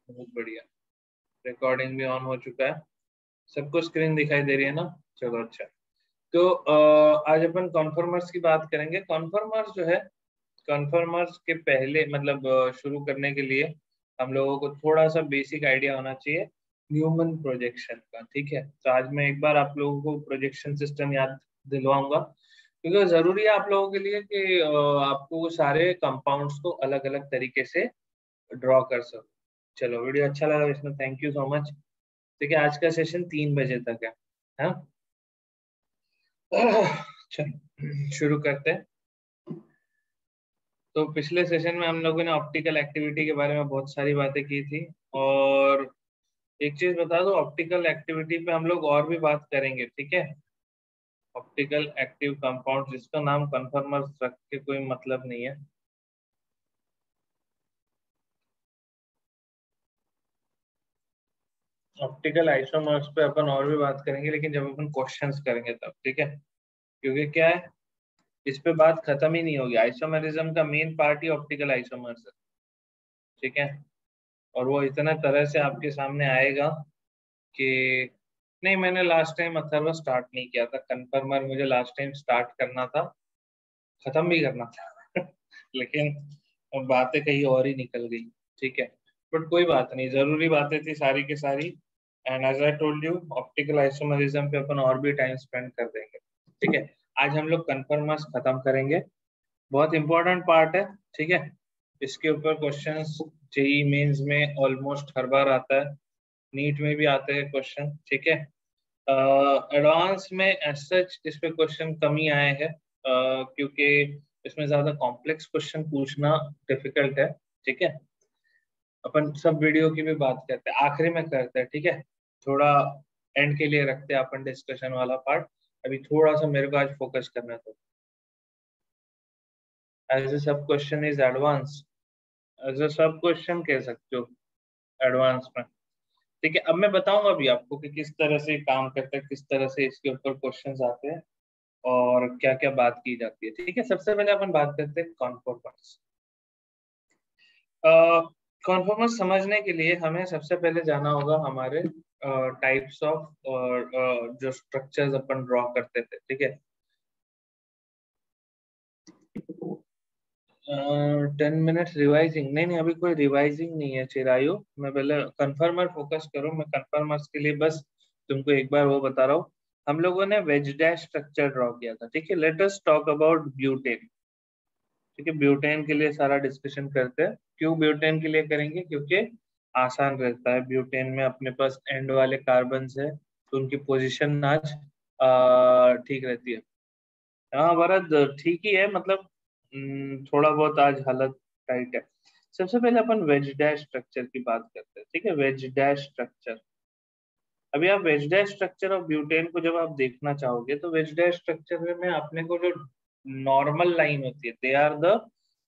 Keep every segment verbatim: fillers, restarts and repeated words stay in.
बहुत बढ़िया, रिकॉर्डिंग भी ऑन हो चुका है, सबको स्क्रीन दिखाई दे रही है ना? चलो अच्छा। तो आज अपन कॉन्फर्मर्स की बात करेंगे। कॉन्फर्मर्स जो है, कॉन्फर्मर्स के पहले मतलब शुरू करने के लिए हम लोगों को थोड़ा सा बेसिक आइडिया होना चाहिए न्यूमन प्रोजेक्शन का, ठीक है? तो आज मैं एक बार आप लोगों को प्रोजेक्शन सिस्टम याद दिलवाऊंगा, क्योंकि जरूरी है आप लोगों के लिए कि आपको सारे कंपाउंड्स को अलग अलग तरीके से ड्रॉ कर सको। चलो, वीडियो अच्छा लगा इसमें, थैंक यू सो मच। ठीक है, आज का सेशन तीन बजे तक है, हाँ? चलो शुरू करते हैं। तो पिछले सेशन में हम लोगों ने ऑप्टिकल एक्टिविटी के बारे में बहुत सारी बातें की थी, और एक चीज बता दो, ऑप्टिकल एक्टिविटी पे हम लोग और भी बात करेंगे, ठीक है? ऑप्टिकल एक्टिव कंपाउंड, जिसका नाम कन्फर्मर्स रख के कोई मतलब नहीं है। ऑप्टिकल आइसोमर्स पे अपन और भी बात करेंगे, लेकिन जब अपन क्वेश्चंस करेंगे तब, ठीक है? क्योंकि क्या है, इस पे बात खत्म ही नहीं होगी। आइसोमरिज्म का मेन पार्ट ही ऑप्टिकल आइसोमर्स है, ठीक है? और वो इतना तरह से आपके सामने आएगा कि नहीं, मैंने लास्ट टाइम अथर्व स्टार्ट नहीं किया था, कन्फर्मर मुझे लास्ट टाइम स्टार्ट करना था, खत्म भी करना था लेकिन अब बातें कहीं और ही निकल गई, ठीक है? बट कोई बात नहीं, जरूरी बातें थी सारी की सारी। And as I told you, optical isomerism पे अपन और भी टाइम स्पेंड कर देंगे, ठीक है? आज हम लोग कन्फर्मर्स खत्म करेंगे, बहुत इंपॉर्टेंट पार्ट है, ठीक है? इसके ऊपर क्वेश्चंस जेईई मेंस में ऑलमोस्ट हर बार आता है, नीट में भी आते हैं क्वेश्चन, ठीक है? एडवांस में एज सच इस पे क्वेश्चन कम ही आए हैं, uh, क्योंकि इसमें ज्यादा कॉम्प्लेक्स क्वेश्चन पूछना डिफिकल्ट है, ठीक है? अपन सब वीडियो की भी बात करते हैं, आखिरी में करते हैं, ठीक है? थोड़ा एंड के लिए रखते हैं अपन डिस्कशन वाला पार्ट, अभी थोड़ा सा मेरे को आज फोकस करना था। As a sub question is advance, as a sub question कह सकते हो एडवांस में, ठीक है? अब मैं बताऊंगा भी आपको कि किस तरह से काम करता है, किस तरह से इसके ऊपर क्वेश्चंस आते हैं और क्या क्या बात की जाती है, ठीक है? सबसे पहले अपन बात करते हैं कॉन्फॉर्मर्स। कॉन्फॉर्मर्स समझने के लिए हमें सबसे पहले जाना होगा हमारे टाइप्स ऑफ जो स्ट्रक्चर्स अपन ड्रॉ करते थे, ठीक है? Ten minutes revising? नहीं नहीं, अभी कोई रिवाइजिंग नहीं है चिरायु, मैं पहले कन्फर्मर फोकस करूँ। मैं कन्फर्मर्स के लिए बस तुमको एक बार वो बता रहा हूँ। हम लोगों ने वेज डैश स्ट्रक्चर ड्रॉ किया था, ठीक है? Let us talk about butane, ठीक है? ब्यूटेन के लिए सारा डिस्कशन करते हैं। क्यों ब्यूटेन के लिए करेंगे? क्योंकि आसान रहता है। ब्यूटेन में अपने पास एंड वाले कार्बन है, तो उनकी पोजीशन आज ठीक रहती है। हाँ भरत, ठीक ही है, मतलब थोड़ा बहुत आज हालत टाइट है। सबसे पहले अपन वेज डैश स्ट्रक्चर की बात करते हैं, ठीक है? वेज डैश स्ट्रक्चर, अभी आप wedge dash structure of butane को जब आप देखना चाहोगे, तो वेज डैश स्ट्रक्चर में अपने को जो नॉर्मल लाइन होती है, दे आर द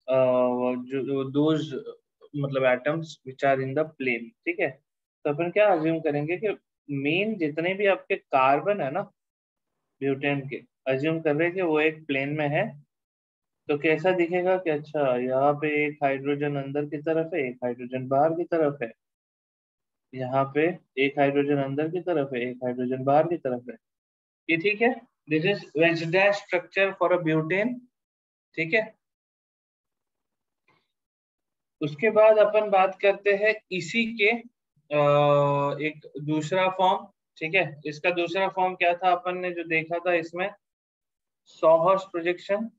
दोज मतलब atoms which are in the plane, ठीक है? तो अपन क्या अज्यूम करेंगे कि मेन जितने भी आपके कार्बन है ना ब्यूटेन के, अज्यूम कर रहे हैं कि वो एक प्लेन में है। तो कैसा दिखेगा कि अच्छा, यहाँ पे एक हाइड्रोजन अंदर की तरफ है, एक हाइड्रोजन बाहर की तरफ है, यहाँ पे एक हाइड्रोजन अंदर की तरफ है, एक हाइड्रोजन बाहर की तरफ है, ये ठीक है? This is wedge dash structure for a butane, ठीक है? उसके बाद अपन बात करते हैं इसी के आ, एक दूसरा फॉर्म, ठीक है? इसका दूसरा फॉर्म क्या था अपन ने जो देखा था इसमें? सॉहर्स प्रोजेक्शन,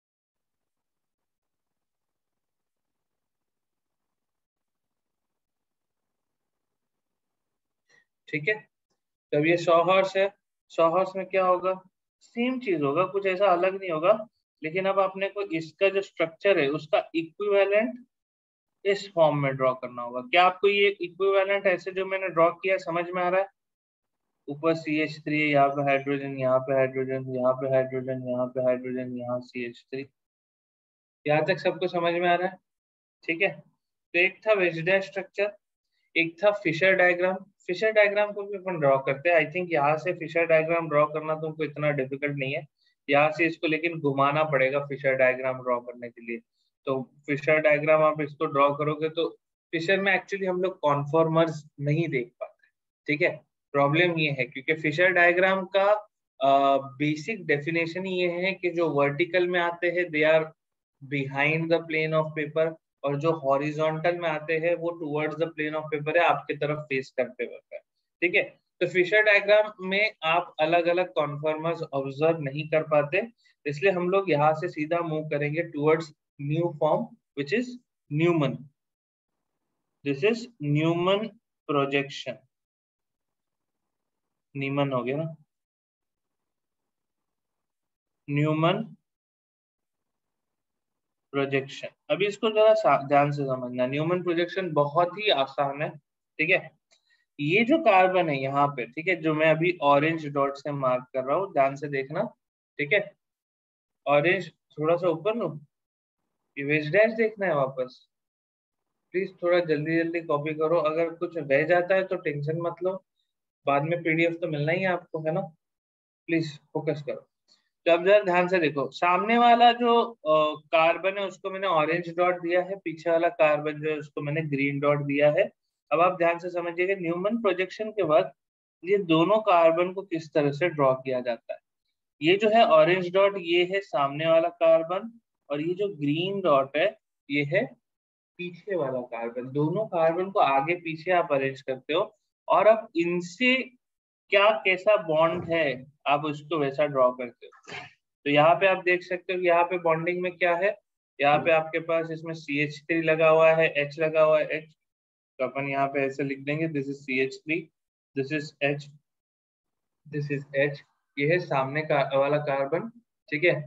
ठीक है? तब ये सॉहर्स है, सॉहर्स में क्या होगा? सेम चीज होगा, कुछ ऐसा अलग नहीं होगा, लेकिन अब अपने को इसका जो स्ट्रक्चर है उसका इक्विवेलेंट इस फॉर्म में ड्रॉ करना होगा। क्या आपको ये इक्विवेलेंट ऐसे जो मैंने ड्रॉ किया समझ में आ रहा है? ऊपर सी एच थ्री, यहाँ पे हाइड्रोजन, यहाँ पे हाइड्रोजन, यहाँ पे हाइड्रोजन, यहाँ पे हाइड्रोजन, यहाँ सी एच थ्री, यहाँ तक सबको समझ में आ रहा है? ठीक है? तो एक था वेज डैश स्ट्रक्चर, एक था फिशर डायग्राम। फिशर डायग्राम को भी अपन ड्रॉ करते हैं। आई थिंक यहाँ से फिशर डायग्राम ड्रॉ करना तुमको इतना डिफिकल्ट नहीं है, यहाँ से इसको लेकिन घुमाना पड़ेगा फिशर डायग्राम ड्रॉ करने के लिए। तो फिशर डायग्राम आप इसको ड्रॉ करोगे तो फिशर में एक्चुअली हम लोग कॉन्फॉर्मर्स नहीं देख पाते, ठीक है। प्रॉब्लम ये है क्योंकि फिशर डायग्राम का बेसिक डेफिनेशन ये है कि जो वर्टिकल में आते हैं they are behind the plane of paper, और जो हॉरिजॉन्टल में आते हैं वो towards the plane of paper है, आपके तरफ फेस करते हुए, ठीक है। तो फिशर डायग्राम में आप अलग अलग कॉन्फॉर्मर्स ऑब्जर्व नहीं कर पाते, इसलिए हम लोग यहाँ से सीधा मूव करेंगे towards new form which is Newman. This is Newman projection, Newman हो गया ना, न्यूमन प्रोजेक्शन। अभी इसको जरा ध्यान से समझना, न्यूमन प्रोजेक्शन बहुत ही आसान है, ठीक है। ये जो कार्बन है यहाँ पे, ठीक है, जो मैं अभी ऑरेंज डॉट से मार्क कर रहा हूँ, ध्यान से देखना, ठीक है। ऑरेंज थोड़ा सा ऊपर लो, ये वेज डैश देखना है वापस, प्लीज थोड़ा जल्दी जल्दी कॉपी करो, अगर कुछ रह जाता है तो टेंशन मत लो, बाद में पीडीएफ तो मिलना ही है आपको, है ना। प्लीज फोकस करो। तो अब जरा ध्यान से देखो, सामने वाला जो कार्बन है उसको मैंने ऑरेंज डॉट दिया है, पीछे वाला कार्बन जो है उसको मैंने ग्रीन डॉट दिया है। अब आप ध्यान से समझिएगा, न्यूमन प्रोजेक्शन के बाद ये दोनों कार्बन को किस तरह से ड्रॉ किया जाता है। ये जो है ऑरेंज डॉट, ये है सामने वाला कार्बन, और ये जो ग्रीन डॉट है ये है पीछे वाला कार्बन। दोनों कार्बन को आगे पीछे आप अरेंज करते हो, और अब इनसे क्या कैसा बॉन्ड है आप उसको वैसा ड्रॉ करते हो। तो यहाँ पे आप देख सकते हो कि यहाँ पे बॉन्डिंग में क्या है, यहाँ पे आपके पास इसमें सी एच थ्री लगा हुआ है, H लगा हुआ है, H, तो अपन यहाँ पे ऐसे लिख देंगे, this is C H three, this is H, this is H। ये है सामने का वाला कार्बन, ठीक है।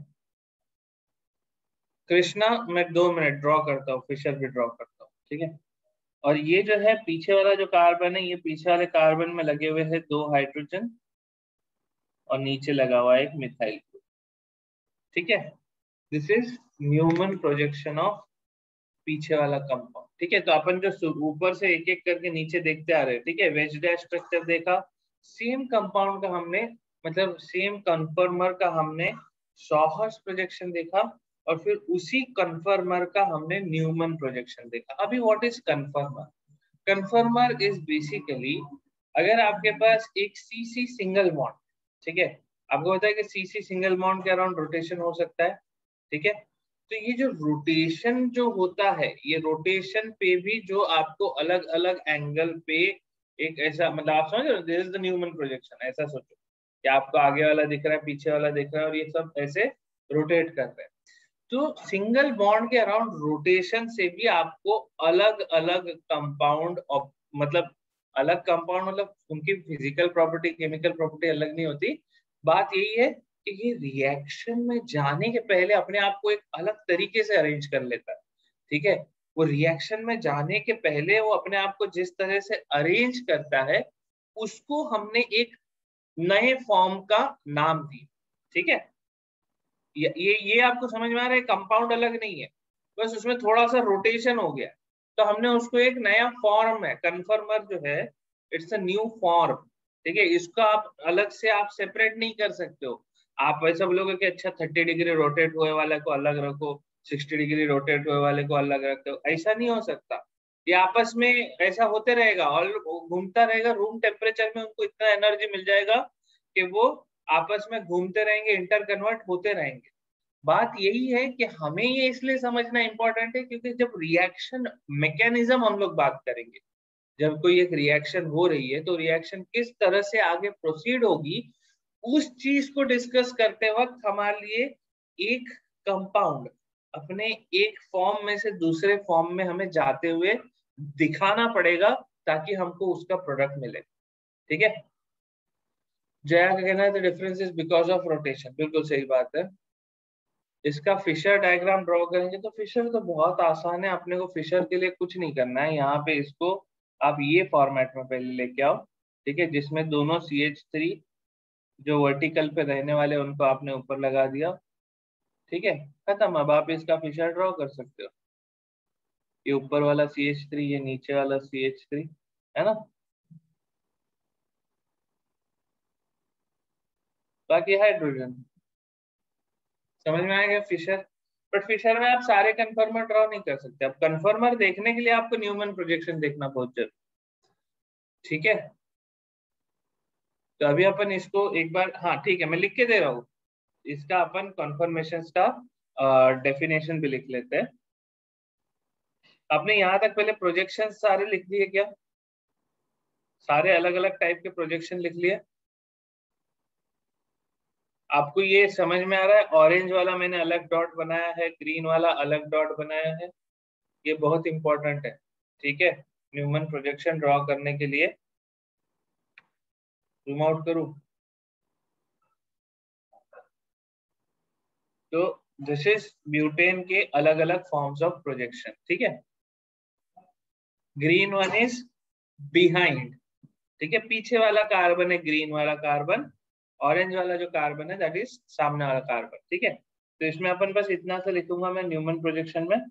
कृष्णा मैं दो मिनट ड्रॉ करता हूँ, फिशर भी ड्रॉ करता हूँ, ठीक है। और ये जो है पीछे वाला जो कार्बन है, ये पीछे वाले कार्बन में लगे हुए हैं दो हाइड्रोजन, और नीचे लगा हुआ है एक मिथाइल ग्रुप, ठीक है। This is Newman projection of पीछे वाला कंपाउंड, ठीक है। तो अपन जो ऊपर से एक एक करके नीचे देखते आ रहे हैं, ठीक है, वेज डैश स्ट्रक्चर देखा, सेम कंपाउंड का हमने, मतलब सेम कन्फर्मर का हमने शॉहर्स प्रोजेक्शन देखा, और फिर उसी कन्फर्मर का हमने न्यूमन प्रोजेक्शन देखा। अभी what is conformer? Conformer is basically, अगर आपके पास एक सी सी सिंगल बॉन्ड, ठीक है, आपको पता है कि सी सी सिंगल बॉन्ड के अराउंड रोटेशन हो सकता है, ठीक है। तो ये जो रोटेशन जो होता है, ये रोटेशन पे भी जो आपको अलग अलग एंगल पे एक ऐसा, मतलब आप समझ रहे हो, this is the Newman projection, ऐसा सोचो कि आपको आगे वाला दिख रहा है, पीछे वाला दिख रहा है, और ये सब ऐसे रोटेट कर रहे हैं। तो सिंगल बॉन्ड के अराउंड रोटेशन से भी आपको अलग अलग कंपाउंड, मतलब अलग कंपाउंड मतलब उनकी फिजिकल प्रॉपर्टी केमिकल प्रॉपर्टी अलग नहीं होती, बात यही है कि ये रिएक्शन में जाने के पहले अपने आप को एक अलग तरीके से अरेंज कर लेता है, ठीक है। वो रिएक्शन में जाने के पहले वो अपने आप को जिस तरह से अरेंज करता है, उसको हमने एक नए फॉर्म का नाम दिया, ठीक है। ये ये ये आपको समझ में आ रहा है, कंपाउंड अलग नहीं है, बस उसमें थोड़ा सा रोटेशन हो गया, तो हमने उसको एक नया फॉर्म है, कन्फर्मर जो है इट्स अ न्यू फॉर्म, ठीक है। इसको आप अलग से आप सेपरेट नहीं कर सकते हो। आप ऐसा बोलोगे कि अच्छा थर्टी डिग्री रोटेट हुए वाले को अलग रखो, सिक्सटी डिग्री रोटेट हुए वाले को अलग रखते हो, ऐसा नहीं हो सकता। ये आपस में ऐसा होते रहेगा और घूमता रहेगा, रूम टेम्परेचर में उनको इतना एनर्जी मिल जाएगा कि वो आपस में घूमते रहेंगे, इंटर कन्वर्ट होते रहेंगे। बात यही है कि हमें ये इसलिए समझना इंपॉर्टेंट है क्योंकि जब रिएक्शन मैकेनिज्म हम लोग बात करेंगे, जब कोई एक रिएक्शन हो रही है तो रिएक्शन किस तरह से आगे प्रोसीड होगी, उस चीज को डिस्कस करते वक्त हमारे लिए एक कंपाउंड अपने एक फॉर्म में से दूसरे फॉर्म में हमें जाते हुए दिखाना पड़ेगा ताकि हमको उसका प्रोडक्ट मिले, ठीक है। जया का कहना है the difference is because of rotation, बिल्कुल सही बात है। इसका फिशर डायग्राम ड्रॉ करेंगे तो फिशर तो बहुत आसान है, अपने को फिशर के लिए कुछ नहीं करना है। यहाँ पे इसको आप ये फॉर्मेट में पहले लेके आओ, ठीक है, जिसमें दोनों सी एच थ्री जो वर्टिकल पे रहने वाले उनको आपने ऊपर लगा दिया, ठीक है, खत्म। अब आप इसका फिशर ड्रॉ कर सकते हो, ये ऊपर वाला सी एच थ्री, ये नीचे वाला सी एच थ्री, है ना। बाकी हाइड्रोजन समझ में आ गया फिशर। बट फिशर में आप सारे कन्फर्मर ड्रॉ नहीं कर सकते। अब कन्फर्मर देखने के लिए आपको न्यूमन प्रोजेक्शन देखना बहुत जरूरी, ठीक है। तो अभी अपन इसको एक बार, हाँ ठीक है, मैं लिख के दे रहा हूँ इसका, अपन कन्फर्मेशन का डेफिनेशन भी लिख लेते हैं। आपने यहाँ तक पहले प्रोजेक्शन सारे लिख दिए क्या? सारे अलग अलग टाइप के प्रोजेक्शन लिख लिए? आपको ये समझ में आ रहा है? ऑरेंज वाला मैंने अलग डॉट बनाया है, ग्रीन वाला अलग डॉट बनाया है, ये बहुत इंपॉर्टेंट है, ठीक है, न्यूमन प्रोजेक्शन ड्रॉ करने के लिए। जूम आउट करूं तो दिस इज ब्यूटेन के अलग अलग फॉर्म्स ऑफ प्रोजेक्शन, ठीक है। ग्रीन वन इज बिहाइंड, ठीक है, पीछे वाला कार्बन है ग्रीन वाला कार्बन। ऑरेंज वाला जो कार्बन है दैट इज सामने वाला कार्बन, ठीक है। तो इसमें अपन बस इतना सा लिखूंगा मैं न्यूमन प्रोजेक्शन में,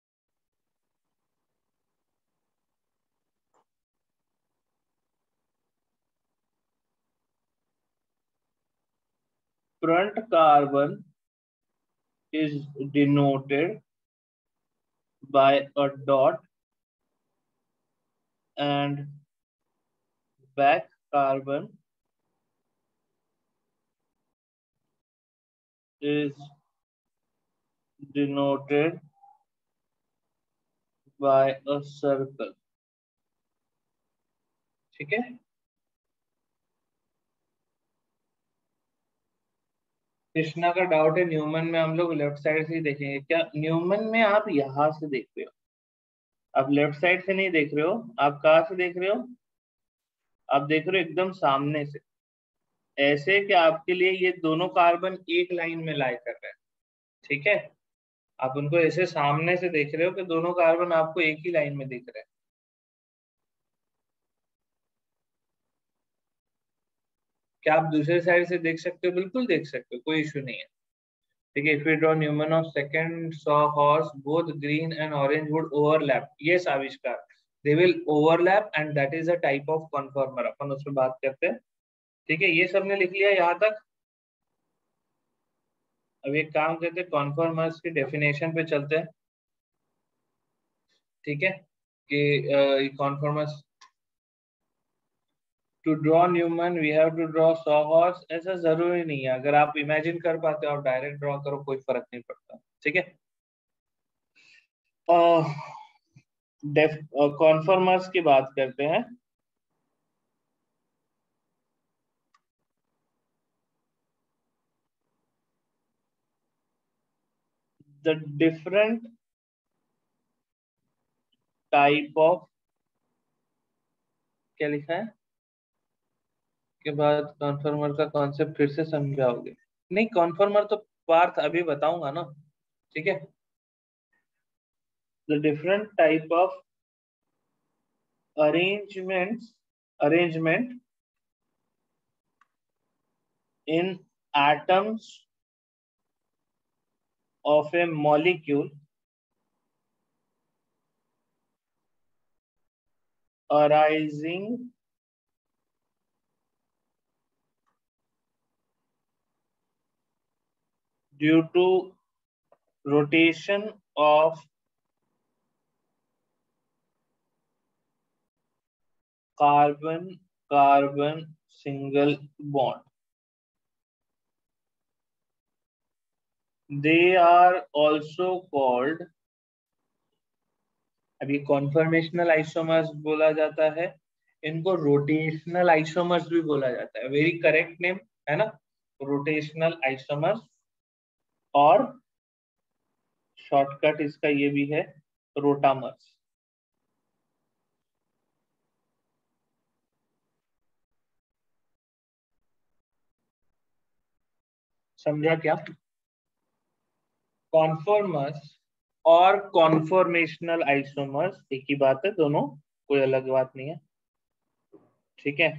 front carbon is denoted by a dot and back carbon is denoted by a circle, ठीक है। कृष्णा का डाउट है न्यूमन में हम लोग लेफ्ट साइड से ही देखेंगे क्या? न्यूमन में आप यहां से देख रहे हो, आप लेफ्ट साइड से नहीं देख रहे हो, आप कहाँ से देख रहे हो? आप देख रहे हो एकदम सामने से, ऐसे कि आपके लिए ये दोनों कार्बन एक लाइन में लाई कर रहे हैं, ठीक है। आप उनको ऐसे सामने से देख रहे हो कि दोनों कार्बन आपको एक ही लाइन में दिख रहे हैं। क्या आप दूसरे साइड से देख सकते हो? बिल्कुल देख सकते हो, कोई इशू नहीं है, ठीक है। If we draw Newman of second saw horse both green and orange would overlap, yes Avishkar, they will overlap and that is a type of conformer, अपन उस पर बात करते हैं, ठीक है। ये सबने लिख लिया यहाँ तक। अब एक काम करते हैं, कॉन्फॉर्मर्स की डेफिनेशन पे चलते हैं, ठीक है, कि conformers to draw Newman we have to draw sawhorse, ऐसा जरूरी नहीं है, अगर आप इमेजिन कर पाते हो आप डायरेक्ट ड्रॉ करो, कोई फर्क नहीं पड़ता, ठीक है। कॉन्फॉर्मर्स की बात करते हैं। द डिफरेंट टाइप ऑफ, क्या लिखा है के बाद कॉन्फॉर्मर का कॉन्सेप्ट फिर से समझाओगे? नहीं, कॉन्फॉर्मर तो पार्थ अभी बताऊंगा ना, ठीक है। The different type of arrangements arrangement in atoms of a molecule arising due to rotation of carbon carbon single bond, they are also called, अभी कॉन्फर्मेशनल आइसोमर्स बोला जाता है, इनको रोटेशनल आइसोमर्स भी बोला जाता है, वेरी करेक्ट नेम है ना, रोटेशनल आइसोमर्स, और शॉर्टकट इसका ये भी है रोटामर्स। समझा क्या? कॉन्फॉर्मर्स और कॉन्फॉर्मेशनल आइसोमर्स एक ही बात है, दोनों कोई अलग बात नहीं है, ठीक है।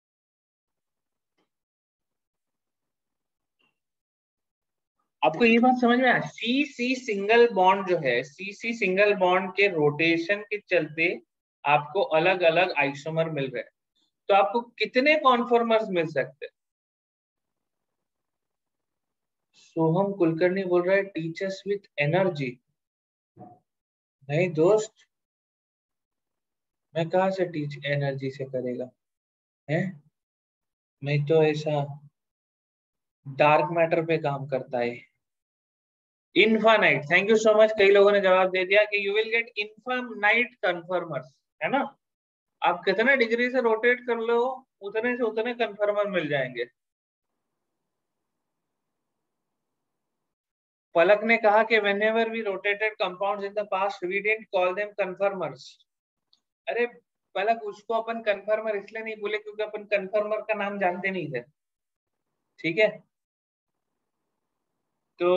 आपको ये बात समझ में आया? सी सी सिंगल बॉन्ड जो है, सी सी सिंगल बॉन्ड के रोटेशन के चलते आपको अलग अलग आइसोमर मिल रहे हैं, तो आपको कितने कॉन्फॉर्मर्स मिल सकते हैं? सोहम कुलकर्णी बोल रहा है टीचर्स विथ एनर्जी। नहीं दोस्त, मैं कहा से टीच एनर्जी से करेगा है, मैं तो ऐसा डार्क मैटर पे काम करता है। Infinite, thank you so much. कई लोगों ने जवाब दे दिया कि you will get infinite conformers, है ना। आप कितने डिग्री से रोटेट कर लो उतने से उतने कन्फर्मर मिल जाएंगे। पलक ने कहा कि whenever we rotated compounds in the past we didn't call them conformers। अरे पलक, उसको अपन कन्फर्मर इसलिए नहीं बोले क्योंकि अपन कन्फर्मर का नाम जानते नहीं थे, ठीक है। तो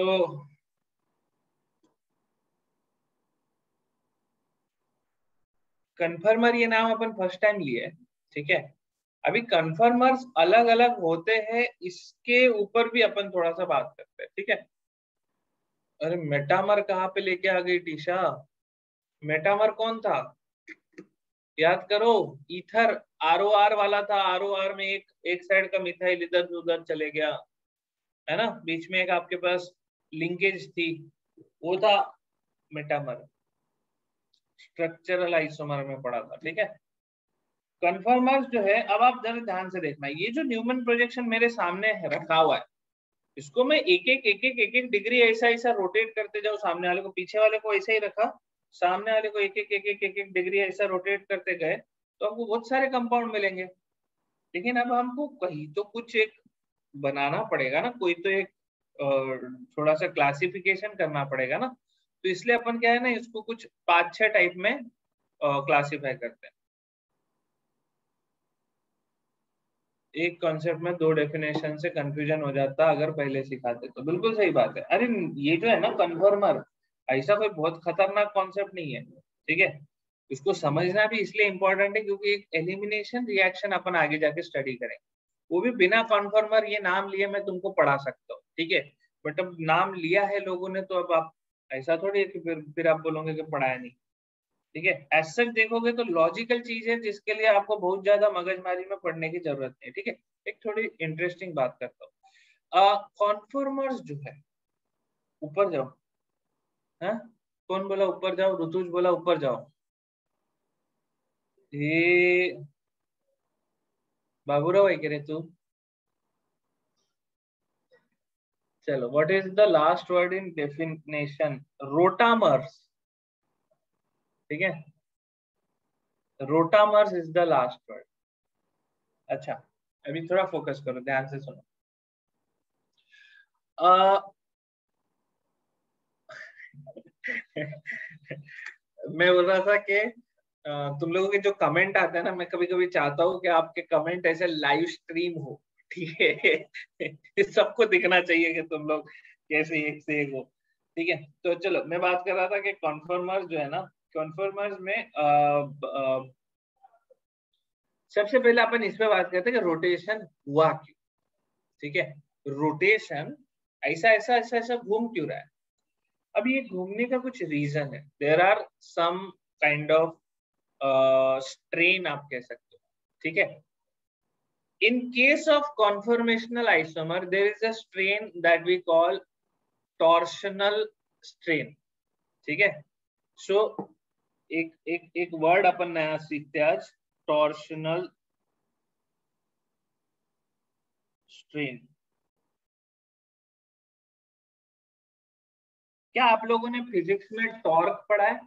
कन्फर्मर ये नाम अपन फर्स्ट टाइम लिए, ठीक है। अभी कन्फर्मर्स अलग अलग होते हैं, इसके ऊपर भी अपन थोड़ा सा बात करते हैं, ठीक है। अरे मेटामर कहाँ पे लेके आ गई टीशा? मेटामर कौन था याद करो। ईथर आर ओ आर वाला था, आर ओ आर में एक एक साइड का मिथाइल इधर से उधर चले गया, है ना। बीच में एक आपके पास लिंकेज थी, वो था मेटामर। स्ट्रक्चरल आइसोमर में पढ़ा था, ठीक है। कन्फर्मर्स जो है, अब आप जरा ध्यान से देखना, ये जो न्यूमन प्रोजेक्शन मेरे सामने है रखा हुआ है, इसको मैं एक एक एक एक एक एक डिग्री ऐसा ऐसा रोटेट करते जाऊं, सामने वाले को पीछे वाले को ऐसे ही रखा, सामने वाले को एक एक एक एक एक एक डिग्री ऐसा रोटेट करते गए तो आपको बहुत सारे कंपाउंड मिलेंगे। लेकिन अब हमको कहीं तो कुछ एक बनाना पड़ेगा ना, कोई तो एक थोड़ा सा क्लासिफिकेशन करना पड़ेगा ना। तो इसलिए अपन क्या है ना, इसको कुछ पांच छह टाइप में क्लासिफाई करते हैं। एक कॉन्सेप्ट में दो डेफिनेशन से कंफ्यूजन हो जाता अगर पहले सिखाते तो। बिल्कुल सही बात है। अरे ये जो है ना कन्फर्मर, ऐसा कोई बहुत खतरनाक कॉन्सेप्ट नहीं है, ठीक है। इसको समझना भी इसलिए इम्पोर्टेंट है क्योंकि एक एलिमिनेशन रिएक्शन अपन आगे जाके स्टडी करेंगे, वो भी बिना कन्फर्मर ये नाम लिए मैं तुमको पढ़ा सकता हूँ, ठीक है। बट अब नाम लिया है लोगों ने तो अब आप ऐसा थोड़ी है कि फिर फिर आप बोलोगे कि पढ़ाया नहीं, ठीक है। एज सच देखोगे तो लॉजिकल चीज है जिसके लिए आपको बहुत ज्यादा मगजमारी में पढ़ने की जरूरत नहीं है, ठीक है। एक थोड़ी इंटरेस्टिंग बात करता हूँ, कॉन्फर्मर्स जो है, ऊपर जाओ। हाँ, कौन बोला ऊपर जाओ? ऋतुज बोला ऊपर जाओ। ये बाबूराव है करे तू? चलो, what is the last word in definition? Rotamers, ठीक है। Rotamers is the last word. अच्छा, अभी थोड़ा फोकस करो, ध्यान से सुनो। आ, मैं बोल रहा था कि तुम लोगों के जो कमेंट आते हैं ना, मैं कभी कभी चाहता हूँ कि आपके कमेंट ऐसे लाइव स्ट्रीम हो, ठीक है। सबको दिखना चाहिए कि तुम लोग कैसे एक से एक हो, ठीक है। तो चलो, मैं बात कर रहा था कि कॉन्फर्मर्स जो है ना, कॉन्फर्मर्स में आ, आ, सबसे पहले अपन इस पे बात करते हैं कि रोटेशन हुआ क्यों, ठीक है। रोटेशन ऐसा ऐसा ऐसा ऐसा घूम क्यों रहा है? अब ये घूमने का कुछ रीजन है, there are some kind of strain आप कह सकते हो, ठीक है। In case of conformational isomer, there is a strain that we call torsional strain, ठीक है। सो so, एक एक एक वर्ड अपन नया सीखते हैं आज, टॉर्शनल स्ट्रेन। क्या आप लोगों ने फिजिक्स में टॉर्क पढ़ा है?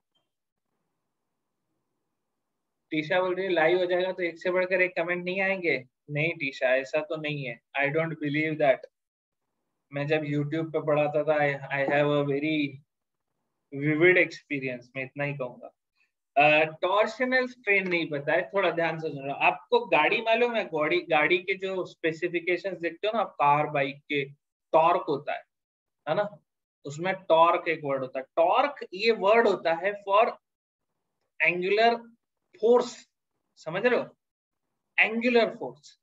टीशा बोल रही है लाइव हो जाएगा तो एक से बढ़कर एक कमेंट नहीं आएंगे। नहीं टीशा, ऐसा तो नहीं है, आई डोंट बिलीव दैट। मैं जब यूट्यूब पे पढ़ाता था, I have a very vivid experience, मैं इतना ही कहूंगा। टॉर्शनल स्ट्रेन नहीं पता है, थोड़ा ध्यान से सुनो। आपको गाड़ी मालूम है, गाड़ी गाड़ी के जो स्पेसिफिकेशंस देखते हो ना, कार बाइक के, टॉर्क होता है है ना। उसमें टॉर्क एक वर्ड होता है। टॉर्क ये वर्ड होता है फॉर एंगुलर फोर्स, समझ रहे हो? एंगुलर फोर्स,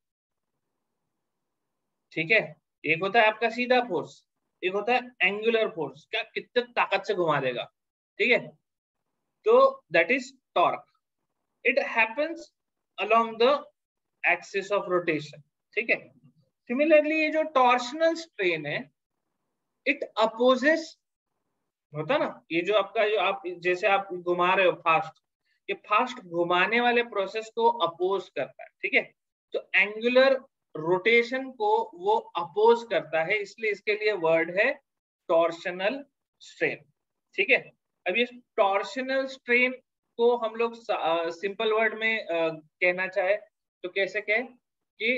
ठीक है। एक होता है आपका सीधा फोर्स, एक होता है एंगुलर फोर्स, क्या कितने ताकत से घुमा देगा, ठीक है। तो that is torque. It happens along the axis of rotation, ठीक है। सिमिलरली ये जो टॉर्शनल स्ट्रेन है, इट अपोजेस, होता ना ये जो आपका जो आप जैसे आप घुमा रहे हो फास्ट, ये फास्ट घुमाने वाले प्रोसेस को अपोज करता है, ठीक है। तो एंगुलर रोटेशन को वो अपोज करता है, इसलिए इसके लिए वर्ड है टॉर्शनल स्ट्रेन, ठीक है। अब ये टॉर्शनल स्ट्रेन को हम लोग सिंपल वर्ड में आ, कहना चाहे तो कैसे कहें कि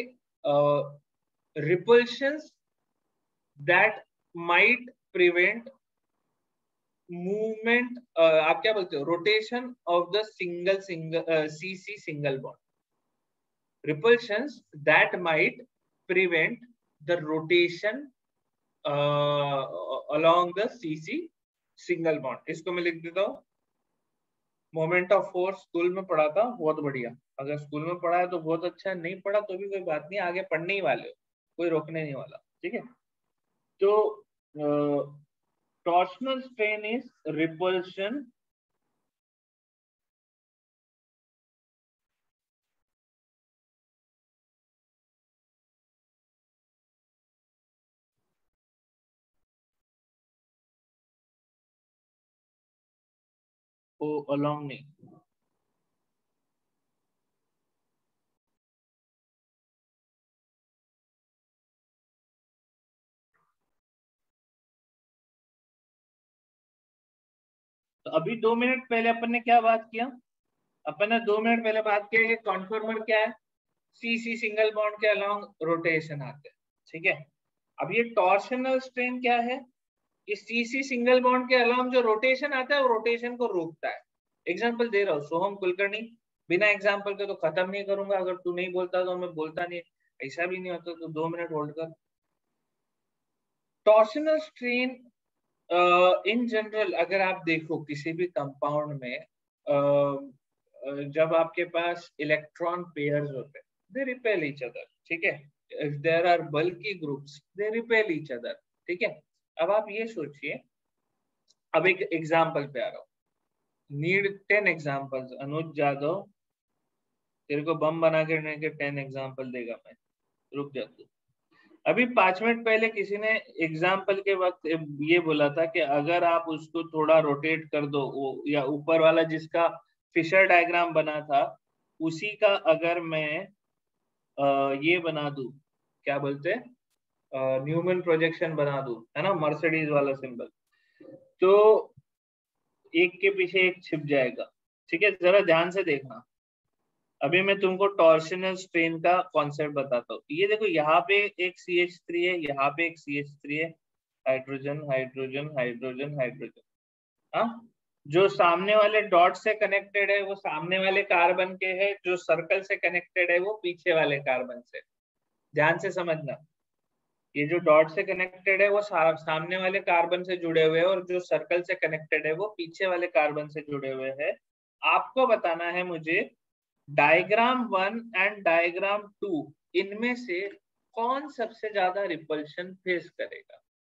repulsions that might prevent movement, आप क्या बोलते हो, rotation of the single single C C single bond, repulsions that might prevent the rotation along the C C single bond. इसको मैं लिख देता हूँ, मोमेंट ऑफ फोर्स स्कूल में पढ़ा था, बहुत बढ़िया। अगर स्कूल में पढ़ा है तो बहुत अच्छा, नहीं पढ़ा तो भी कोई बात नहीं, आगे पढ़ने ही वाले हो, कोई रोकने नहीं वाला, ठीक है। तो torsional strain is repulsion oh along नहीं, तो अभी दो मिनट पहले अपन ने क्या बात किया, अपन ने दो मिनट पहले बात किया कि कॉन्फॉर्मर क्या है, सी सी सिंगल बॉन्ड के अलोंग रोटेशन आते हैं, ठीक है। अब ये टॉर्शनल स्ट्रेन क्या है, ये सी सी सिंगल बॉन्ड के अलोंग जो रोटेशन आता है वो रोटेशन को रोकता है। एग्जांपल दे रहा हूँ, सोहम कुलकर्णी, बिना एग्जांपल के तो खत्म नहीं करूंगा, अगर तू नहीं बोलता तो मैं बोलता नहीं, ऐसा भी नहीं होता, तो दो मिनट होल्ड कर। टॉर्शनल स्ट्रेन इन जनरल अगर आप देखो किसी भी कंपाउंड में, uh, जब आपके पास इलेक्ट्रॉन पेयर्स होते हैं, दे रिपेल ईच अदर, ठीक है। If there are bulky groups they repel each other, ठीक है। अब आप ये सोचिए, अब एक एग्जांपल पे आ रहा हूँ, need ten examples, Anuj Jadav तेरे को बम बना करने के टेन एग्जांपल देगा मैं, रुक जा तू। अभी पांच मिनट पहले किसी ने एग्जाम्पल के वक्त ये बोला था कि अगर आप उसको थोड़ा रोटेट कर दो, वो या ऊपर वाला जिसका फिशर डायग्राम बना था उसी का अगर मैं आ, ये बना दूं, क्या बोलते हैं, न्यूमन प्रोजेक्शन बना दूं, है ना, मर्सिडीज वाला सिंबल, तो एक के पीछे एक छिप जाएगा, ठीक है। जरा ध्यान से देखना, अभी मैं तुमको टॉर्शनल स्ट्रेन का कॉन्सेप्ट बताता हूँ। ये देखो, यहाँ पे एक सी एच थ्री है, यहाँ पे एक सी एच थ्री है, हाइड्रोजन हाइड्रोजन हाइड्रोजन हाइड्रोजन, हाँ। जो सामने वाले डॉट से कनेक्टेड है वो सामने वाले कार्बन के है, जो सर्कल से कनेक्टेड है वो पीछे वाले कार्बन से। ध्यान से समझना, ये जो डॉट से कनेक्टेड है वो सा, सामने वाले कार्बन से जुड़े हुए हैं, और जो सर्कल से कनेक्टेड है वो पीछे वाले कार्बन से जुड़े हुए हैं। आपको बताना है मुझे diagram one and diagram two, इनमें से कौन सबसे ज्यादा रिपल्शन फेस करेगा,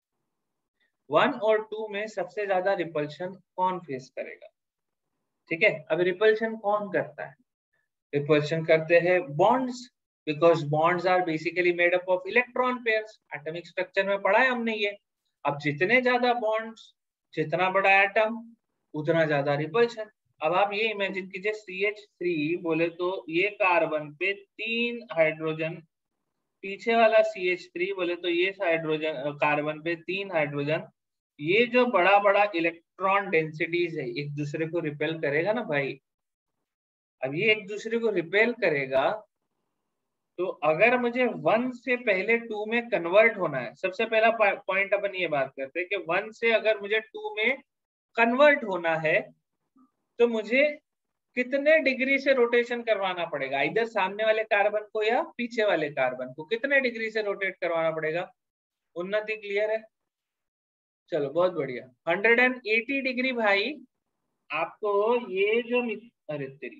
वन और टू में सबसे ज्यादा रिपल्शन कौन फेस करेगा, ठीक है। अब रिपल्शन कौन करता है, रिपल्शन करते हैं bonds, because bonds are basically made up of electron pairs, atomic structure में पढ़ा है हमने ये। अब जितने ज्यादा बॉन्ड्स, जितना बड़ा एटम, उतना ज्यादा रिपल्शन। अब आप ये इमेजिन कीजिए, सी एच थ्री बोले तो ये कार्बन पे तीन हाइड्रोजन, पीछे वाला सी एच थ्री बोले तो ये हाइड्रोजन कार्बन पे तीन हाइड्रोजन, ये जो बड़ा बड़ा इलेक्ट्रॉन डेंसिटीज है एक दूसरे को रिपेल करेगा ना भाई। अब ये एक दूसरे को रिपेल करेगा, तो अगर मुझे वन से पहले टू में कन्वर्ट होना है, सबसे पहला पॉइंट अपन ये बात करते हैं कि वन से अगर मुझे टू में कन्वर्ट होना है तो मुझे कितने डिग्री से रोटेशन करवाना पड़ेगा, इधर सामने वाले कार्बन को या पीछे वाले कार्बन को, कितने डिग्री से रोटेट करवाना पड़ेगा। उन्नति क्लियर है, चलो बहुत बढ़िया। हंड्रेड एंड एटी डिग्री भाई, आपको ये जो, अरे तेरी,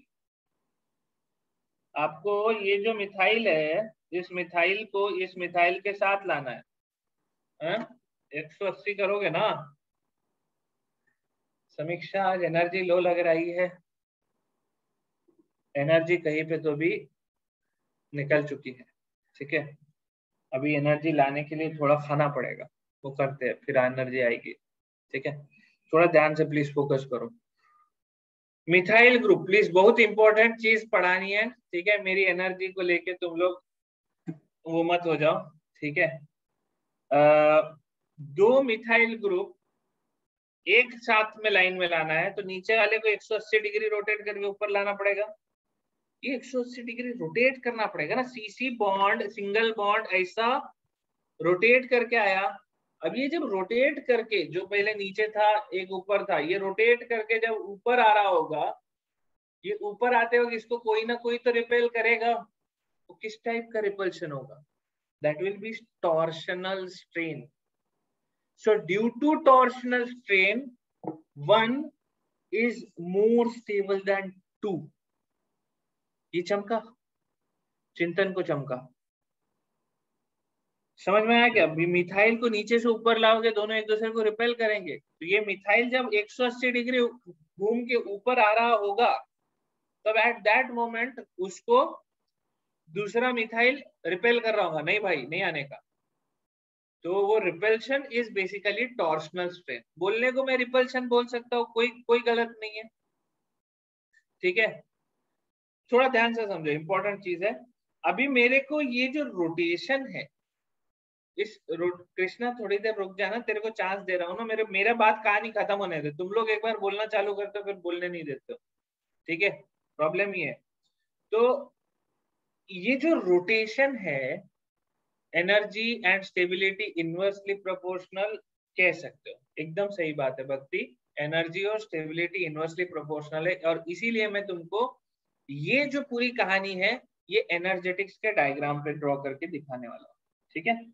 आपको ये जो मिथाइल है, इस मिथाइल को इस मिथाइल के साथ लाना है, एक सौ अस्सी करोगे ना। समीक्षा आज एनर्जी लो लग रही है, एनर्जी कहीं पे तो भी निकल चुकी है, ठीक है। अभी एनर्जी लाने के लिए थोड़ा खाना पड़ेगा, वो करते हैं, फिर एनर्जी आएगी। ठीक है, थोड़ा ध्यान से प्लीज फोकस करो। मिथाइल ग्रुप प्लीज, बहुत इंपॉर्टेंट चीज पढ़ानी है। ठीक है, मेरी एनर्जी को लेके तुम लोग वो मत हो जाओ। ठीक है, आ, दो मिथाइल ग्रुप एक साथ में लाइन में लाना है तो नीचे वाले को एक सौ अस्सी डिग्री रोटेट करके ऊपर लाना पड़ेगा। ये एक सौ अस्सी डिग्री रोटेट करना पड़ेगा ना, सीसी बॉन्ड सिंगल बॉन्ड ऐसा रोटेट करके आया। अब ये जब रोटेट करके, जो पहले नीचे था एक ऊपर था, ये रोटेट करके जब ऊपर आ रहा होगा, ये ऊपर आते वक्त इसको कोई ना कोई तो रिपेल करेगा। तो किस टाइप का रिपल्शन होगा? That will be torsional strain. So due to torsional strain one is more stable than two. ये चमका, चिंतन को चमका। समझ में आया क्या? मिथाइल को नीचे से ऊपर लाओगे, दोनों एक दूसरे को रिपेल करेंगे। तो ये मिथाइल जब एक सौ अस्सी डिग्री घूम के ऊपर आ रहा होगा, तब एट दैट मोमेंट उसको दूसरा मिथाइल रिपेल कर रहा होगा, नहीं भाई नहीं आने का। तो वो repulsion is basically torsional strain. बोलने को मैं रिपल्शन बोल सकता हूँ, कोई कोई गलत नहीं है। ठीक है, थोड़ा ध्यान से समझो, इंपॉर्टेंट चीज है। अभी मेरे को ये जो रोटेशन है, इस कृष्णा थोड़ी देर रुक जाना, तेरे को चांस दे रहा हूँ ना, मेरे मेरा बात कहानी खत्म होने दे। तुम लोग एक बार बोलना चालू करते हो फिर बोलने नहीं देते हो। ठीक है, प्रॉब्लम ये है। तो ये जो रोटेशन है, energy and stability inversely proportional कह सकते हो। एकदम सही बात है भक्ति, एनर्जी और स्टेबिलिटी इनवर्सली प्रोपोर्शनल है। और इसीलिए मैं तुमको ये जो पूरी कहानी है, ये एनर्जेटिक्स के डायग्राम पे ड्रॉ करके दिखाने वाला हूँ। ठीक है,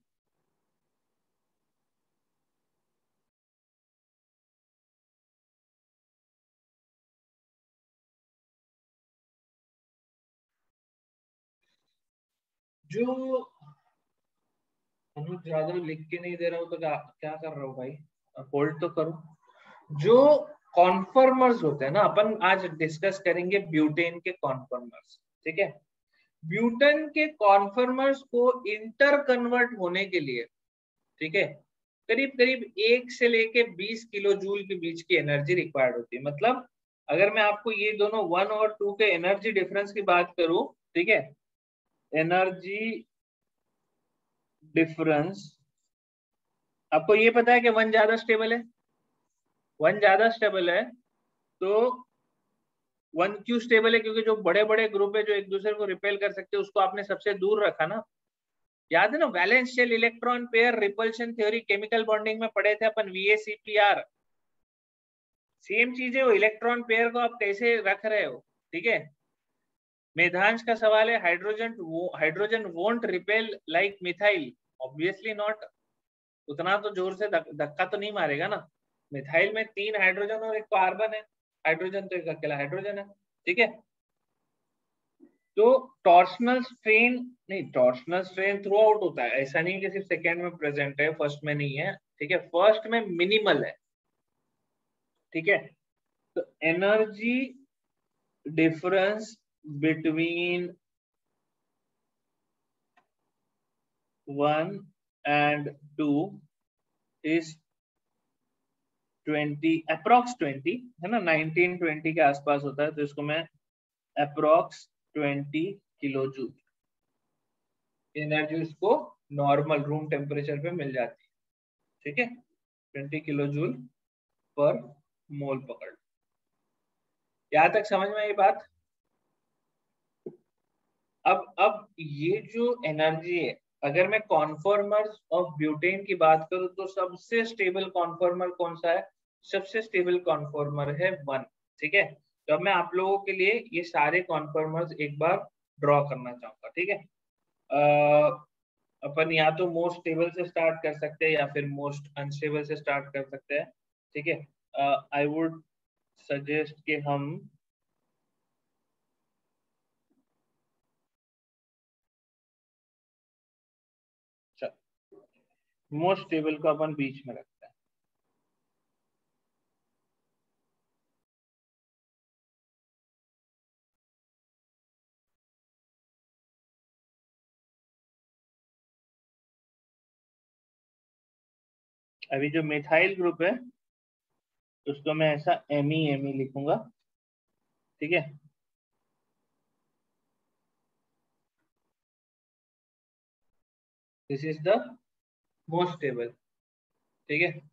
जो अनुज ज्यादा लिख के नहीं दे रहा हूँ तो क्या क्या कर रहा हूँ भाई? होल्ड तो करो। जो कॉन्फर्मर्स होते हैं ना, अपन आज डिस्कस करेंगे ब्यूटेन के कॉन्फर्मर्स। ठीक है, ब्यूटेन के कॉन्फर्मर्स को इंटर कन्वर्ट होने के लिए, ठीक है, करीब करीब एक से लेके बीस किलो जूल के बीच की एनर्जी रिक्वायर्ड होती है। मतलब अगर मैं आपको ये दोनों वन और टू के एनर्जी डिफरेंस की बात करूं, ठीक है, एनर्जी डिफरेंस, आपको ये पता है कि वन ज्यादा स्टेबल है, वन ज्यादा स्टेबल है। तो वन क्यों स्टेबल है? क्योंकि जो बड़े बड़े ग्रुप है जो एक दूसरे को रिपेल कर सकते हैं, उसको आपने सबसे दूर रखा ना। याद है ना, valence shell electron pair repulsion theory, chemical bonding में पढ़े थे अपन, वीएसीपीआर। सेम चीज है, वो इलेक्ट्रॉन पेयर को आप कैसे रख रहे हो। ठीक है, मेधांश का सवाल है, hydrogen hydrogen won't repel like methyl. Obviously not, उतना तो जोर से धक्का तो नहीं मारेगा ना। मिथाइल में तीन हाइड्रोजन और एक कार्बन है, हाइड्रोजन तो एक अकेला हाइड्रोजन है। ठीक है, तो टॉर्शनल स्ट्रेन नहीं, टॉर्शनल स्ट्रेन थ्रू आउट होता है, ऐसा नहीं कि सिर्फ सेकेंड में प्रेजेंट है, फर्स्ट में नहीं है। ठीक है, फर्स्ट में मिनिमल है। ठीक है, तो energy difference between one and two is twenty, approx twenty है ना, नाइनटीन ट्वेंटी के आसपास होता है। तो इसको मैं approx twenty kilo joule energy उसको नॉर्मल रूम टेम्परेचर पे मिल जाती है। ठीक है, ट्वेंटी किलो जूल पर मोल पकड़। यहां तक समझ में आई बात? अब अब ये जो एनर्जी है, अगर मैं कॉन्फॉर्मर्स ऑफ ब्यूटेन की बात करूं तो सबसे स्टेबल कॉन्फॉर्मर कौन सा है? सबसे स्टेबल कॉन्फॉर्मर है वन। ठीक है, तो अब मैं आप लोगों के लिए ये सारे कॉन्फॉर्मर्स एक बार ड्रॉ करना चाहूंगा। ठीक है, अह, अपन या तो मोस्ट स्टेबल से स्टार्ट कर सकते हैं या फिर मोस्ट अनस्टेबल से स्टार्ट कर सकते हैं। ठीक है, आई वुड सजेस्ट कि हम मोस्ट स्टेबल को अपन बीच में रखते हैं। अभी जो मिथाइल ग्रुप है उसको मैं ऐसा एम ई एम ई लिखूंगा, ठीक है। This is the most stable, ठीक है।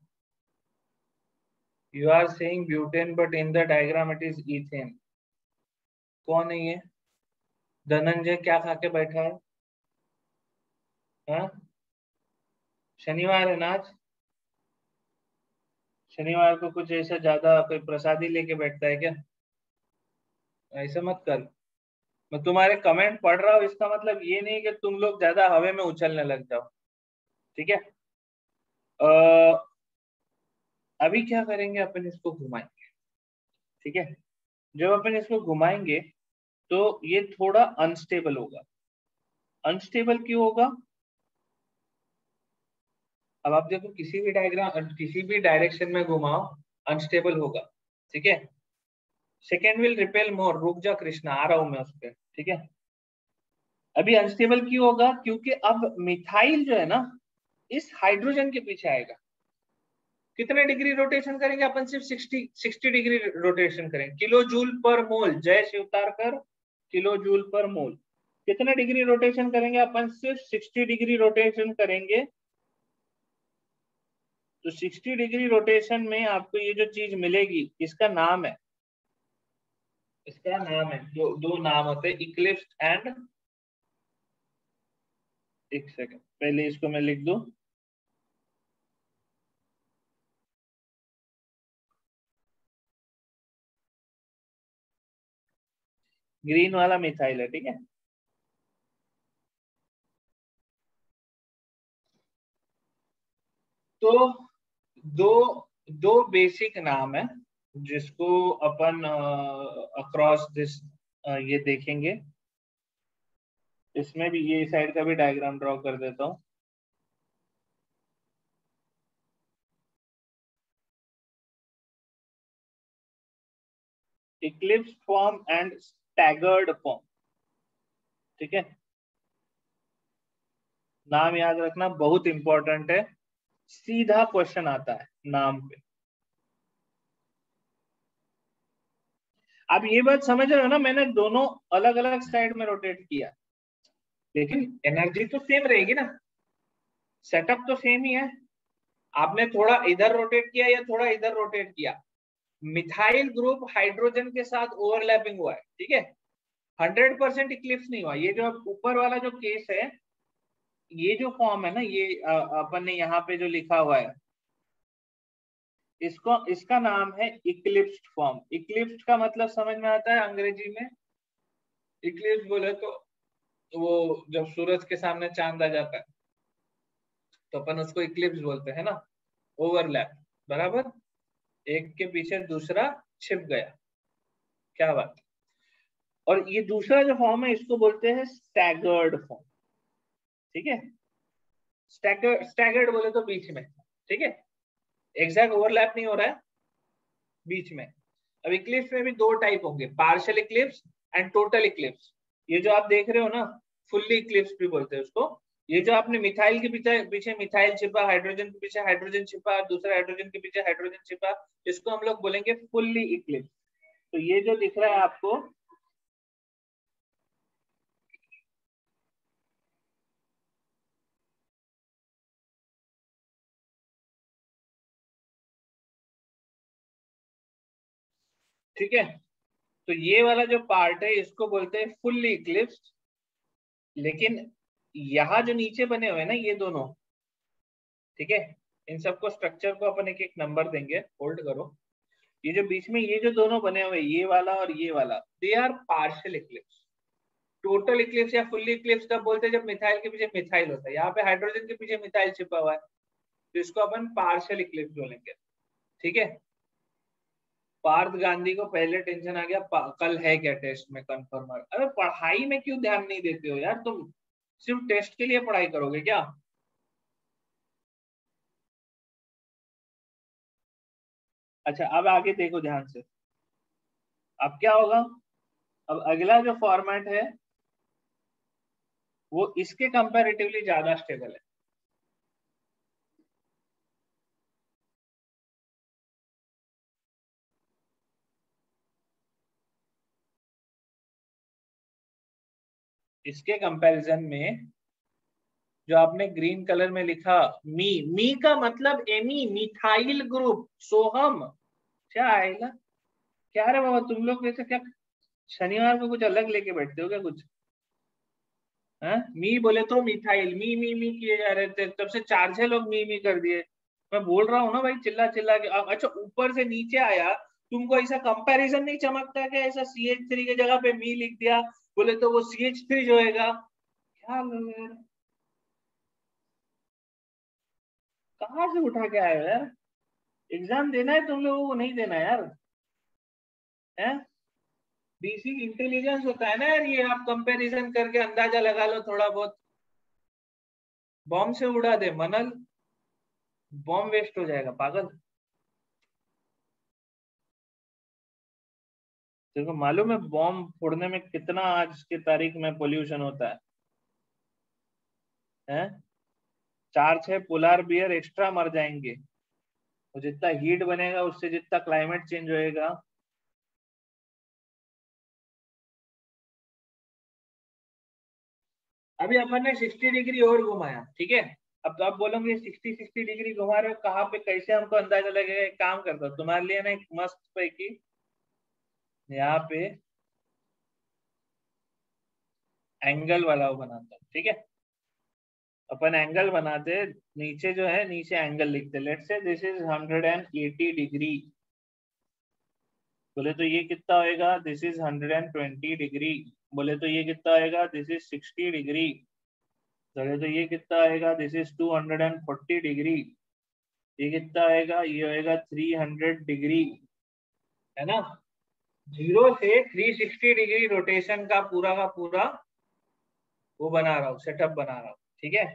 You are saying butane but in the diagram it is ethane. कौन है ये? धनंजय क्या खा के बैठा है? हाँ, शनिवार है ना आज? शनिवार को कुछ ऐसा ज्यादा कोई प्रसादी लेके बैठता है क्या? ऐसा मत कर। मैं तुम्हारे कमेंट पढ़ रहा हूँ, इसका मतलब ये नहीं कि तुम लोग ज्यादा हवा में उछलने लग जाओ, ठीक है। अ, अभी क्या करेंगे, अपन इसको घुमाएंगे, ठीक है। जब अपन इसको घुमाएंगे तो ये थोड़ा अनस्टेबल होगा। अनस्टेबल क्यों होगा? अब आप देखो, किसी भी डायग्राम किसी भी डायरेक्शन में घुमाओ अनस्टेबल होगा, ठीक है। सेकेंड विल रिपेल मोर, रुक जा कृष्णा, आ रहा हूं मैं उस पर, ठीक है। अभी अनस्टेबल क्यों होगा? क्योंकि अब मिथाइल जो है ना इस हाइड्रोजन के पीछे आएगा। कितने डिग्री रोटेशन करेंगे अपन? सिर्फ सिक्सटी सिक्सटी डिग्री रोटेशन करेंगे। किलो जूल पर मोल, जय शिवतार कर, किलो जूल पर मोल। कितने डिग्री रोटेशन करेंगे अपन? सिर्फ सिक्सटी डिग्री रोटेशन करेंगे। तो सिक्सटी डिग्री रोटेशन में आपको ये जो चीज मिलेगी इसका नाम है, इसका नाम है, दो दो नाम होते हैं, इक्लिप्स एंड, एक सेकंड पहले इसको मैं लिख दूं। ग्रीन वाला मिथाइल है, ठीक है। तो दो दो बेसिक नाम है जिसको अपन अक्रॉस दिस ये देखेंगे। इसमें भी ये साइड का भी डायग्राम ड्रॉ कर देता हूँ। Eclipse form and staggered form, ठीक है। नाम याद रखना बहुत इंपॉर्टेंट है, सीधा क्वेश्चन आता है नाम पे। आप ये बात समझ रहे हो ना, मैंने दोनों अलग अलग साइड में रोटेट किया, लेकिन एनर्जी तो सेम रहेगी ना, सेटअप तो सेम ही है। आपने थोड़ा इधर रोटेट किया या थोड़ा इधर रोटेट किया, मिथाइल ग्रुप हाइड्रोजन के साथ ओवरलैपिंग हुआ है, ठीक है। हंड्रेड परसेंट इक्लिप्स नहीं हुआ। ये जो ऊपर वाला जो केस है, ये जो फॉर्म है ना, ये अ, अपन ने यहाँ पे जो लिखा हुआ है, इसको इसका नाम है इक्लिप्स्ड फॉर्म। इक्लिप्स्ड का मतलब समझ में आता है अंग्रेजी में? इक्लिप्स बोले तो वो जब सूरज के सामने चांद आ जाता है तो अपन उसको इक्लिप्स बोलते हैं ना, ओवरलैप, बराबर, एक के पीछे दूसरा छिप गया, क्या बात। और ये दूसरा जो फॉर्म है इसको बोलते हैं स्टैगर्ड फॉर्म, ठीक है। स्टैगर्ड स्टैगर्ड बोले तो बीच में, ठीक है, एग्जैक्ट ओवरलैप नहीं हो रहा है, बीच में। अब इक्लिप्स में भी दो टाइप होंगे, partial eclipse and total eclipse. ये जो आप देख रहे हो ना, फुल्ली इक्लिप्स भी बोलते हैं उसको। ये जो आपने मिथाइल के पीछे पीछे मिथाइल छिपा, हाइड्रोजन के पीछे हाइड्रोजन छिपा, दूसरे हाइड्रोजन के पीछे हाइड्रोजन छिपा, इसको हम लोग बोलेंगे फुल्ली इक्लिप्स। तो ये जो दिख रहा है आपको, ठीक है, तो ये वाला जो पार्ट है इसको बोलते हैं फुल्ली इक्लिप्स। लेकिन यहाँ जो नीचे बने हुए हैं ना ये दोनों, ठीक है, इन सबको स्ट्रक्चर को अपन एक एक नंबर देंगे, होल्ड करो। ये जो बीच में ये जो दोनों बने हुए, ये वाला और ये वाला, they are partial eclipse. Total eclipse या फुल्ली इक्लिप्स कब बोलते हैं? जब मिथाइल के पीछे मिथाइल होता है, यहाँ पे हाइड्रोजन के पीछे मिथाइल छिपा हुआ है, तो इसको अपन पार्शियल इक्लिप्स बोलेंगे, ठीक है। पार्थ गांधी को पहले टेंशन आ गया, कल है क्या टेस्ट में कंफर्मर। अरे पढ़ाई में क्यों ध्यान नहीं देते हो यार तुम, सिर्फ टेस्ट के लिए पढ़ाई करोगे क्या? अच्छा अब आगे देखो ध्यान से, अब क्या होगा। अब अगला जो फॉर्मेट है वो इसके कंपैरेटिवली ज्यादा स्टेबल है। इसके कंपैरिजन में जो आपने ग्रीन कलर में लिखा मी, मी का मतलब एमी, मिथाइल ग्रुप, सोहम, क्या आएगा? क्या रे बाबा, तुम लोग वैसे क्या शनिवार को कुछ अलग लेके बैठते हो क्या कुछ? है मी बोले तो मिथाइल, मी मी मी किए जा रहे थे, तब से चार छह लोग मी मी कर दिए। मैं बोल रहा हूँ ना भाई, चिल्ला चिल्ला के। अब अच्छा ऊपर से नीचे आया, तुमको ऐसा कंपैरिजन नहीं चमकता क्या? ऐसा सी एच थ्री की जगह पे मी लिख दिया, बोले तो वो सी एच थ्री जो होगा। क्या लोग यार, कहाँ से उठा के आए हो यार? एग्जाम देना है तुम लोगों को, नहीं देना यार? है बेसिक इंटेलिजेंस होता है ना यार, ये आप कंपैरिजन करके अंदाजा लगा लो थोड़ा बहुत। बॉम्ब से उड़ा दे मनल, बॉम्ब वेस्ट हो जाएगा पागल। तेरे को मालूम है बॉम्ब फोड़ने में कितना आज की तारीख में पोल्यूशन होता है? हैं? चार छह पोलार बियर एक्स्ट्रा मर जाएंगे। और जितना हीट बनेगा उससे जितना क्लाइमेट चेंज होएगा। अभी अपन ने सिक्सटी डिग्री और घुमाया, ठीक है? अब तो आप बोलोगे सिक्सटी सिक्सटी डिग्री घुमा रहे हो, कहाँ पे कैसे हमको अंदाजा लगेगा? एक काम करता हूँ तुम्हारे लिए ना, एक मस्त पैकी यहाँ पे एंगल वाला वो बनाता हूँ, ठीक है? अपन एंगल बनाते, नीचे जो है नीचे एंगल लिखते, let's say this is hundred and eighty degree. बोले तो ये कितना होएगा? This is hundred and twenty degree. बोले तो ये कितना आएगा? This is sixty degree. बोले तो ये कितना आएगा? This is two hundred and forty degree. ये कितना आएगा? ये होएगा थ्री हंड्रेड डिग्री, है ना? जीरो से थ्री सिक्सटी डिग्री रोटेशन का पूरा का पूरा वो बना रहा हूँ, सेटअप बना रहा हूँ, ठीक है?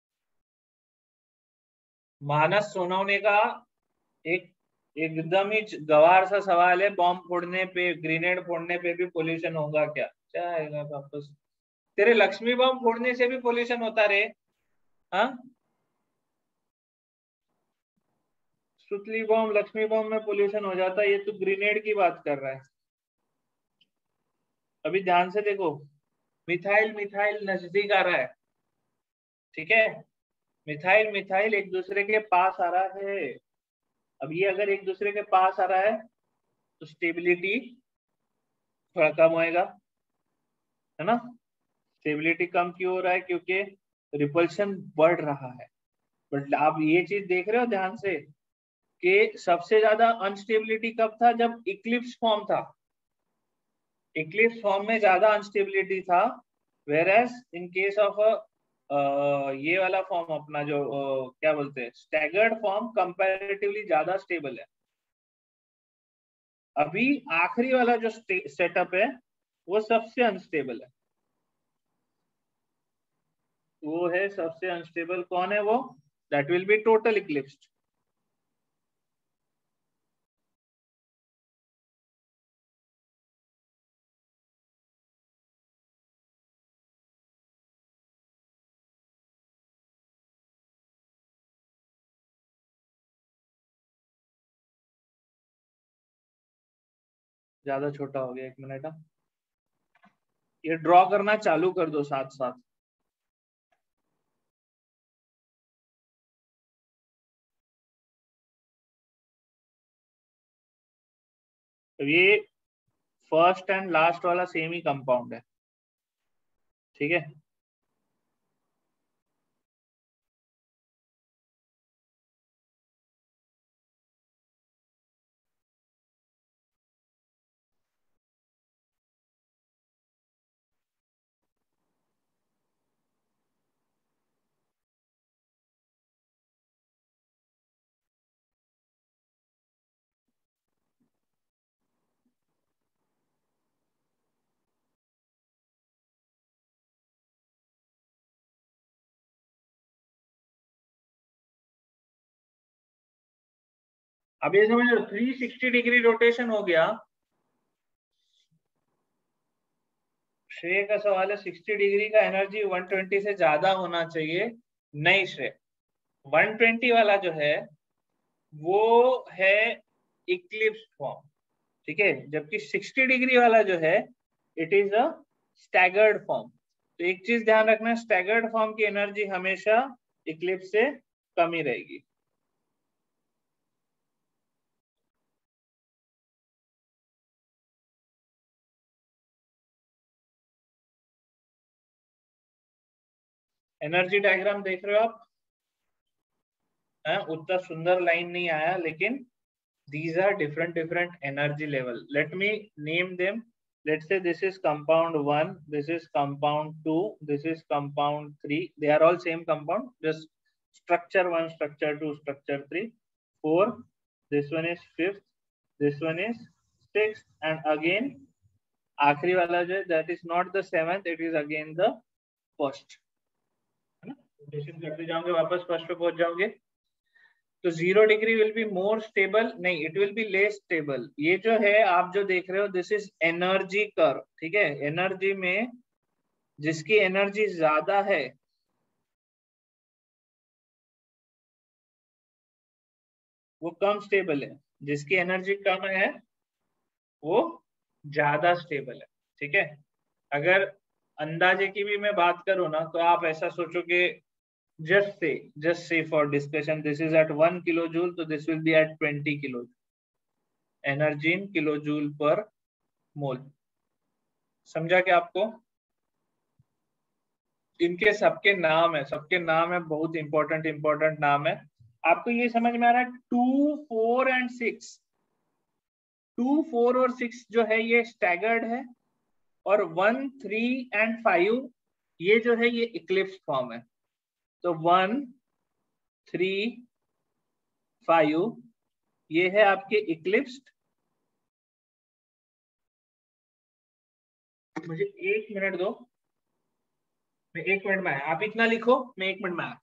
मानस सोनवने का एक एकदम ही गवार सा सवाल है, बॉम्ब फोड़ने पे, ग्रेनेड फोड़ने पे भी पोल्यूशन होगा क्या? क्या आएगा वापस? तेरे लक्ष्मी बॉम्ब फोड़ने से भी पोल्यूशन होता रे? हाँ, सुतली बॉम्ब लक्ष्मी बॉम्ब में पोल्यूशन हो जाता है, ये तू ग्रेनेड की बात कर रहा है। अभी ध्यान से देखो, मिथाइल मिथाइल नजदीक आ रहा है, ठीक है? मिथाइल मिथाइल एक दूसरे के पास आ रहा है। अब ये अगर एक दूसरे के पास आ रहा है तो स्टेबिलिटी थोड़ा कम होएगा, है ना? स्टेबिलिटी कम क्यों हो रहा है? क्योंकि रिपल्शन बढ़ रहा है। बट आप ये चीज देख रहे हो ध्यान से कि सबसे ज्यादा अनस्टेबिलिटी कब था? जब इक्लिप्स फॉर्म था। इक्लिप्स फॉर्म में ज्यादा अनस्टेबिलिटी था, whereas in case of ये वाला फॉर्म अपना जो uh, क्या बोलते हैं, स्टैगर्ड फॉर्म, कंपैरेटिवली ज्यादा स्टेबल है। अभी आखिरी वाला जो सेटअप है वो सबसे अनस्टेबल है। वो है सबसे अनस्टेबल। कौन है वो? That will be total eclipsed. ज्यादा छोटा हो गया, एक मिनट। ये ड्रॉ करना चालू कर दो साथ साथ। तो ये फर्स्ट एंड लास्ट वाला सेम ही कंपाउंड है, ठीक है? अब ये समझ लो थ्री सिक्सटी डिग्री रोटेशन हो गया। श्रेय का सवाल है, सिक्सटी डिग्री का एनर्जी वन ट्वेंटी से ज्यादा होना चाहिए। नहीं श्रेय, वन ट्वेंटी वाला जो है वो है इक्लिप्स फॉर्म, ठीक है? जबकि सिक्सटी डिग्री वाला जो है it is a staggered form. तो एक चीज ध्यान रखना, स्टैगर्ड फॉर्म की एनर्जी हमेशा इक्लिप्स से कम ही रहेगी। एनर्जी डायग्राम देख रहे हो आप? है उतना सुंदर लाइन नहीं आया, लेकिन these are different different energy level. Let me name them. Let's say this is compound one, this is compound two, this is compound three. They are all same compound, just structure one, structure two, structure three, four. This one is fifth, this one is sixth, and again आखिरी वाला जो that is not the seventh, it is again the first. है ना? Rotation करते जाओगे, वापस first पे पहुंच जाओगे। तो zero degree will be more stable, नहीं it will be less stable. ये जो है आप जो देख रहे हो दिस इज एनर्जी कर्व, ठीक है। एनर्जी में जिसकी एनर्जी ज्यादा है वो कम स्टेबल है, जिसकी एनर्जी कम है वो ज्यादा स्टेबल है, ठीक है। अगर अंदाजे की भी मैं बात करूं ना, तो आप ऐसा सोचो कि just say just say for discussion this is at one kilojoule, so this will be at twenty kilojoule, energy in kilojoule per mole. समझा क्या आपको? इनके सबके नाम है, सबके नाम है, बहुत इंपॉर्टेंट इंपॉर्टेंट नाम है। आपको ये समझ में आ रहा है? Two four and six, two four और सिक्स जो है ये स्टैगर्ड है, और वन थ्री एंड फाइव ये जो है ये इक्लिप्स फॉर्म है। तो वन थ्री फाइव ये है आपके इक्लिप्स्ड। मुझे एक मिनट दो, मैं एक मिनट में आया, आप इतना लिखो, मैं एक मिनट में आया।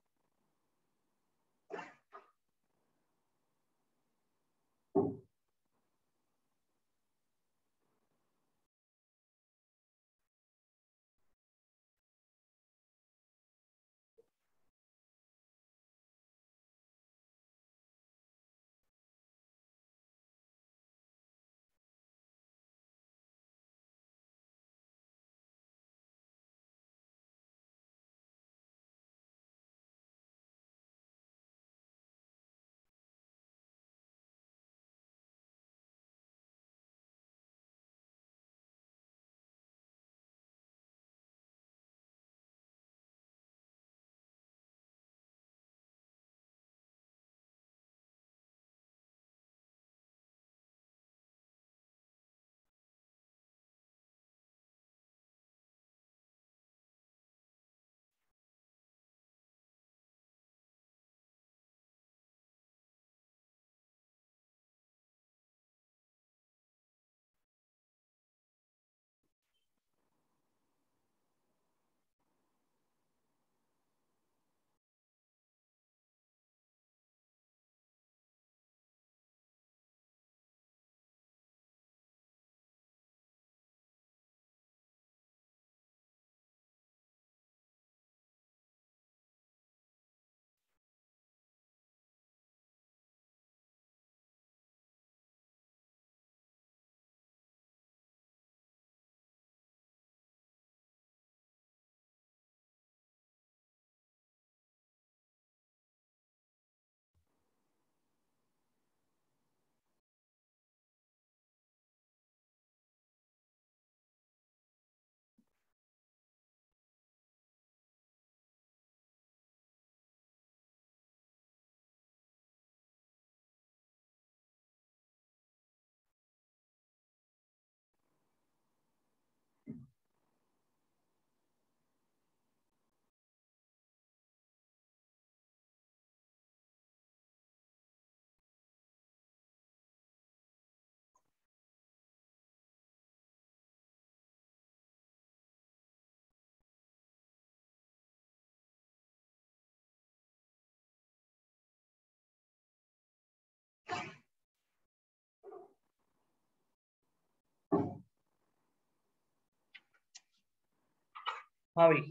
हाँ भाई,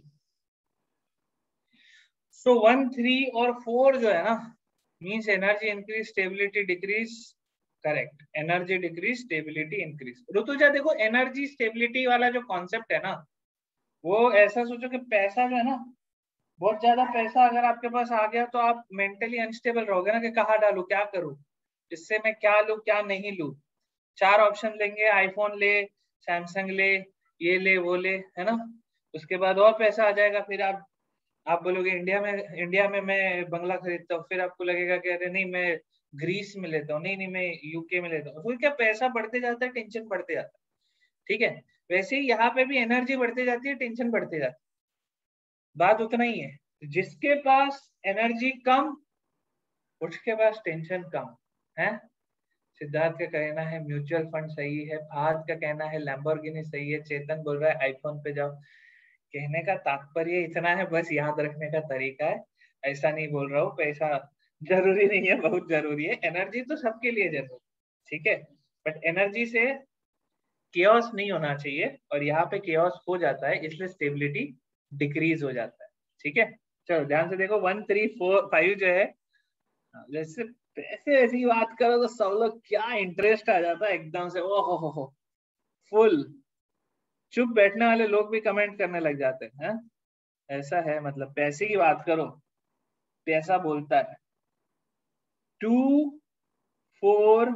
सो वन थ्री और फोर जो है ना, means energy increase stability decrease. Correct, energy decrease stability increase. Rutuja देखो, एनर्जी स्टेबिलिटी वाला जो कॉन्सेप्ट है ना, वो ऐसा सोचो कि पैसा जो है ना, बहुत ज्यादा पैसा अगर आपके पास आ गया तो आप मेंटली अनस्टेबल रहोगे ना कि कहाँ डालू, क्या करूँ, इससे मैं क्या लूँ क्या नहीं लूँ। चार ऑप्शन लेंगे, आईफोन ले, सैमसंग ले, ये ले वो ले, है ना। उसके बाद और पैसा आ जाएगा, फिर आप आप बोलोगे इंडिया में इंडिया में मैं बंगला खरीदता हूँ, फिर आपको लगेगा कि अरे नहीं मैं ग्रीस में लेता हूँ, नहीं नहीं मैं यूके में लेता हूँ। तो क्या पैसा बढ़ते जाता है, टेंशन बढ़ते जाता है। ठीक है, वैसे ही यहाँ पे भी एनर्जी बढ़ते जाती है, टेंशन बढ़ते जाती है। बात उतना ही है, जिसके पास एनर्जी कम उसके पास टेंशन कम है। सिद्धार्थ का कहना है म्यूचुअल फंड सही है, फहद का कहना है लैम्बोर्गिनी सही है, चेतन बोल रहा है आईफोन पे जाओ। कहने का तात्पर्य इतना है, बस याद रखने का तरीका है। ऐसा नहीं बोल रहा हूँ पैसा जरूरी नहीं है, बहुत जरूरी है, एनर्जी तो सबके लिए जरूरी, ठीक है। बट एनर्जी से केओस नहीं होना चाहिए, और यहाँ पे केओस हो जाता है, इसलिए स्टेबिलिटी डिक्रीज हो जाता है। ठीक है, चलो ध्यान से देखो, वन थ्री फोर फाइव जो है, जैसे पैसे ऐसी बात करो तो सब लोग क्या इंटरेस्ट आ जाता है एकदम से, ओ हो हो हो फुल। चुप बैठने वाले लोग भी कमेंट करने लग जाते हैं, है? ऐसा है, मतलब पैसे की बात करो, पैसा बोलता है। टू, फोर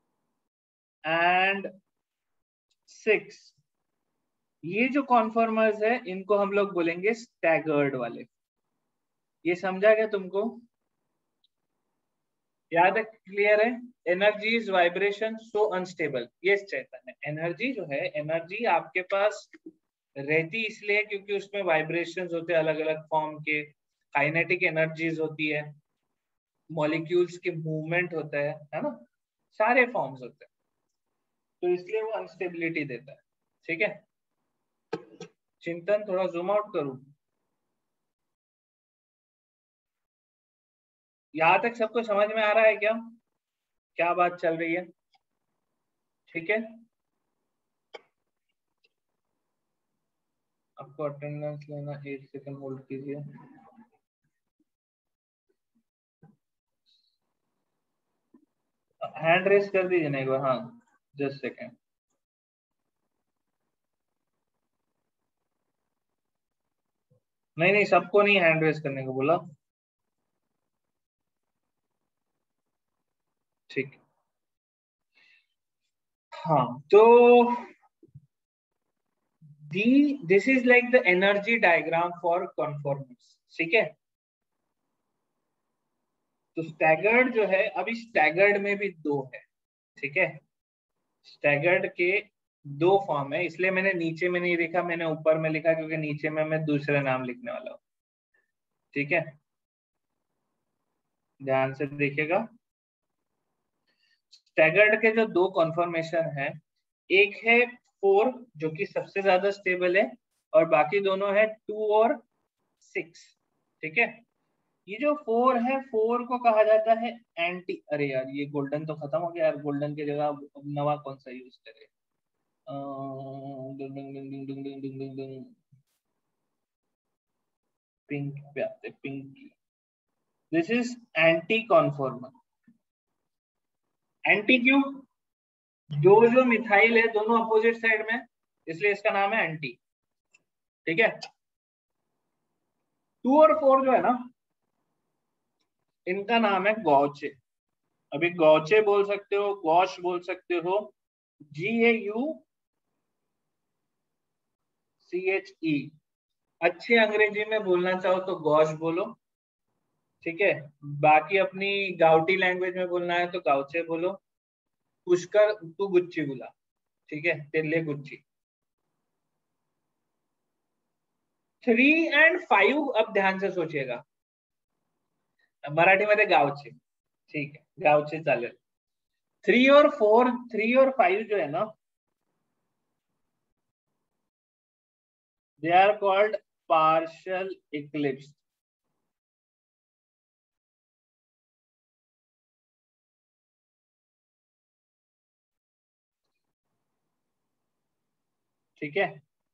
एंड सिक्स, ये जो कॉन्फर्मर्स है इनको हम लोग बोलेंगे स्टैगर्ड वाले। ये समझा क्या तुमको? याद है, क्लियर है? एनर्जीज वाइब्रेशन सो अनस्टेबल, ये चैतन्य एनर्जी जो है, एनर्जी आपके पास रहती इसलिए क्योंकि उसमें वाइब्रेशंस होते हैं अलग अलग फॉर्म के, काइनेटिक एनर्जीज होती है, मॉलिक्यूल्स के मूवमेंट होता है है ना, सारे फॉर्म्स होते हैं, तो इसलिए वो अनस्टेबिलिटी देता है। ठीक है, चिंतन थोड़ा जूम आउट करूं, यहाँ तक सबको समझ में आ रहा है क्या, क्या बात चल रही है? ठीक है, आपको अटेंडेंस लेना, एक सेकंड होल्ड कीजिए। हैंड रेस कर दीजिए ना एक बार, हाँ जस्ट सेकंड। नहीं नहीं, सबको नहीं हैंड रेस करने को बोला। ठीक, हाँ तो the this is like the energy diagram for conformers. ठीक है, तो स्टैगर्ड जो है, अभी स्टैगर्ड में भी दो है। ठीक है, स्टैगर्ड के दो फॉर्म है, इसलिए मैंने नीचे में नहीं लिखा, मैंने ऊपर में लिखा, क्योंकि नीचे में मैं दूसरा नाम लिखने वाला हूँ। ठीक है, ध्यान से देखिएगा, स्टैगर्ड के जो दो कॉन्फर्मेशन है, एक है फोर जो कि सबसे ज्यादा स्टेबल है, और बाकी दोनों है टू और सिक्स। ठीक है, ये जो फोर है, फोर को कहा जाता है एंटी, अरे यार ये गोल्डन तो खत्म हो गया यार, गोल्डन की जगह अब नवा कौन सा यूज करें? पिंक पे आते, pink. This is anti conformer. Anti क्यों? दो जो मिथाइल है दोनों अपोजिट साइड में, इसलिए इसका नाम है एंटी। ठीक है, टू और फोर जो है ना, इनका नाम है गौचे। अभी गौचे बोल सकते हो, गौश बोल सकते हो, जी ए यू सी एच ई। अच्छी अंग्रेजी में बोलना चाहो तो गौश बोलो। ठीक है, बाकी अपनी गाउटी लैंग्वेज में बोलना है तो गाउचे बोलो। पुष्कर तू गुच्ची बोला, ठीक है, तेरे लिए गुच्ची। थ्री एंड फाइव, अब ध्यान से सोचिएगा, मराठीमध्ये गावचे, ठीक है गावचे चालेल। थ्री और फोर, थ्री और फाइव जो है ना, they are called partial eclipse. ठीक है,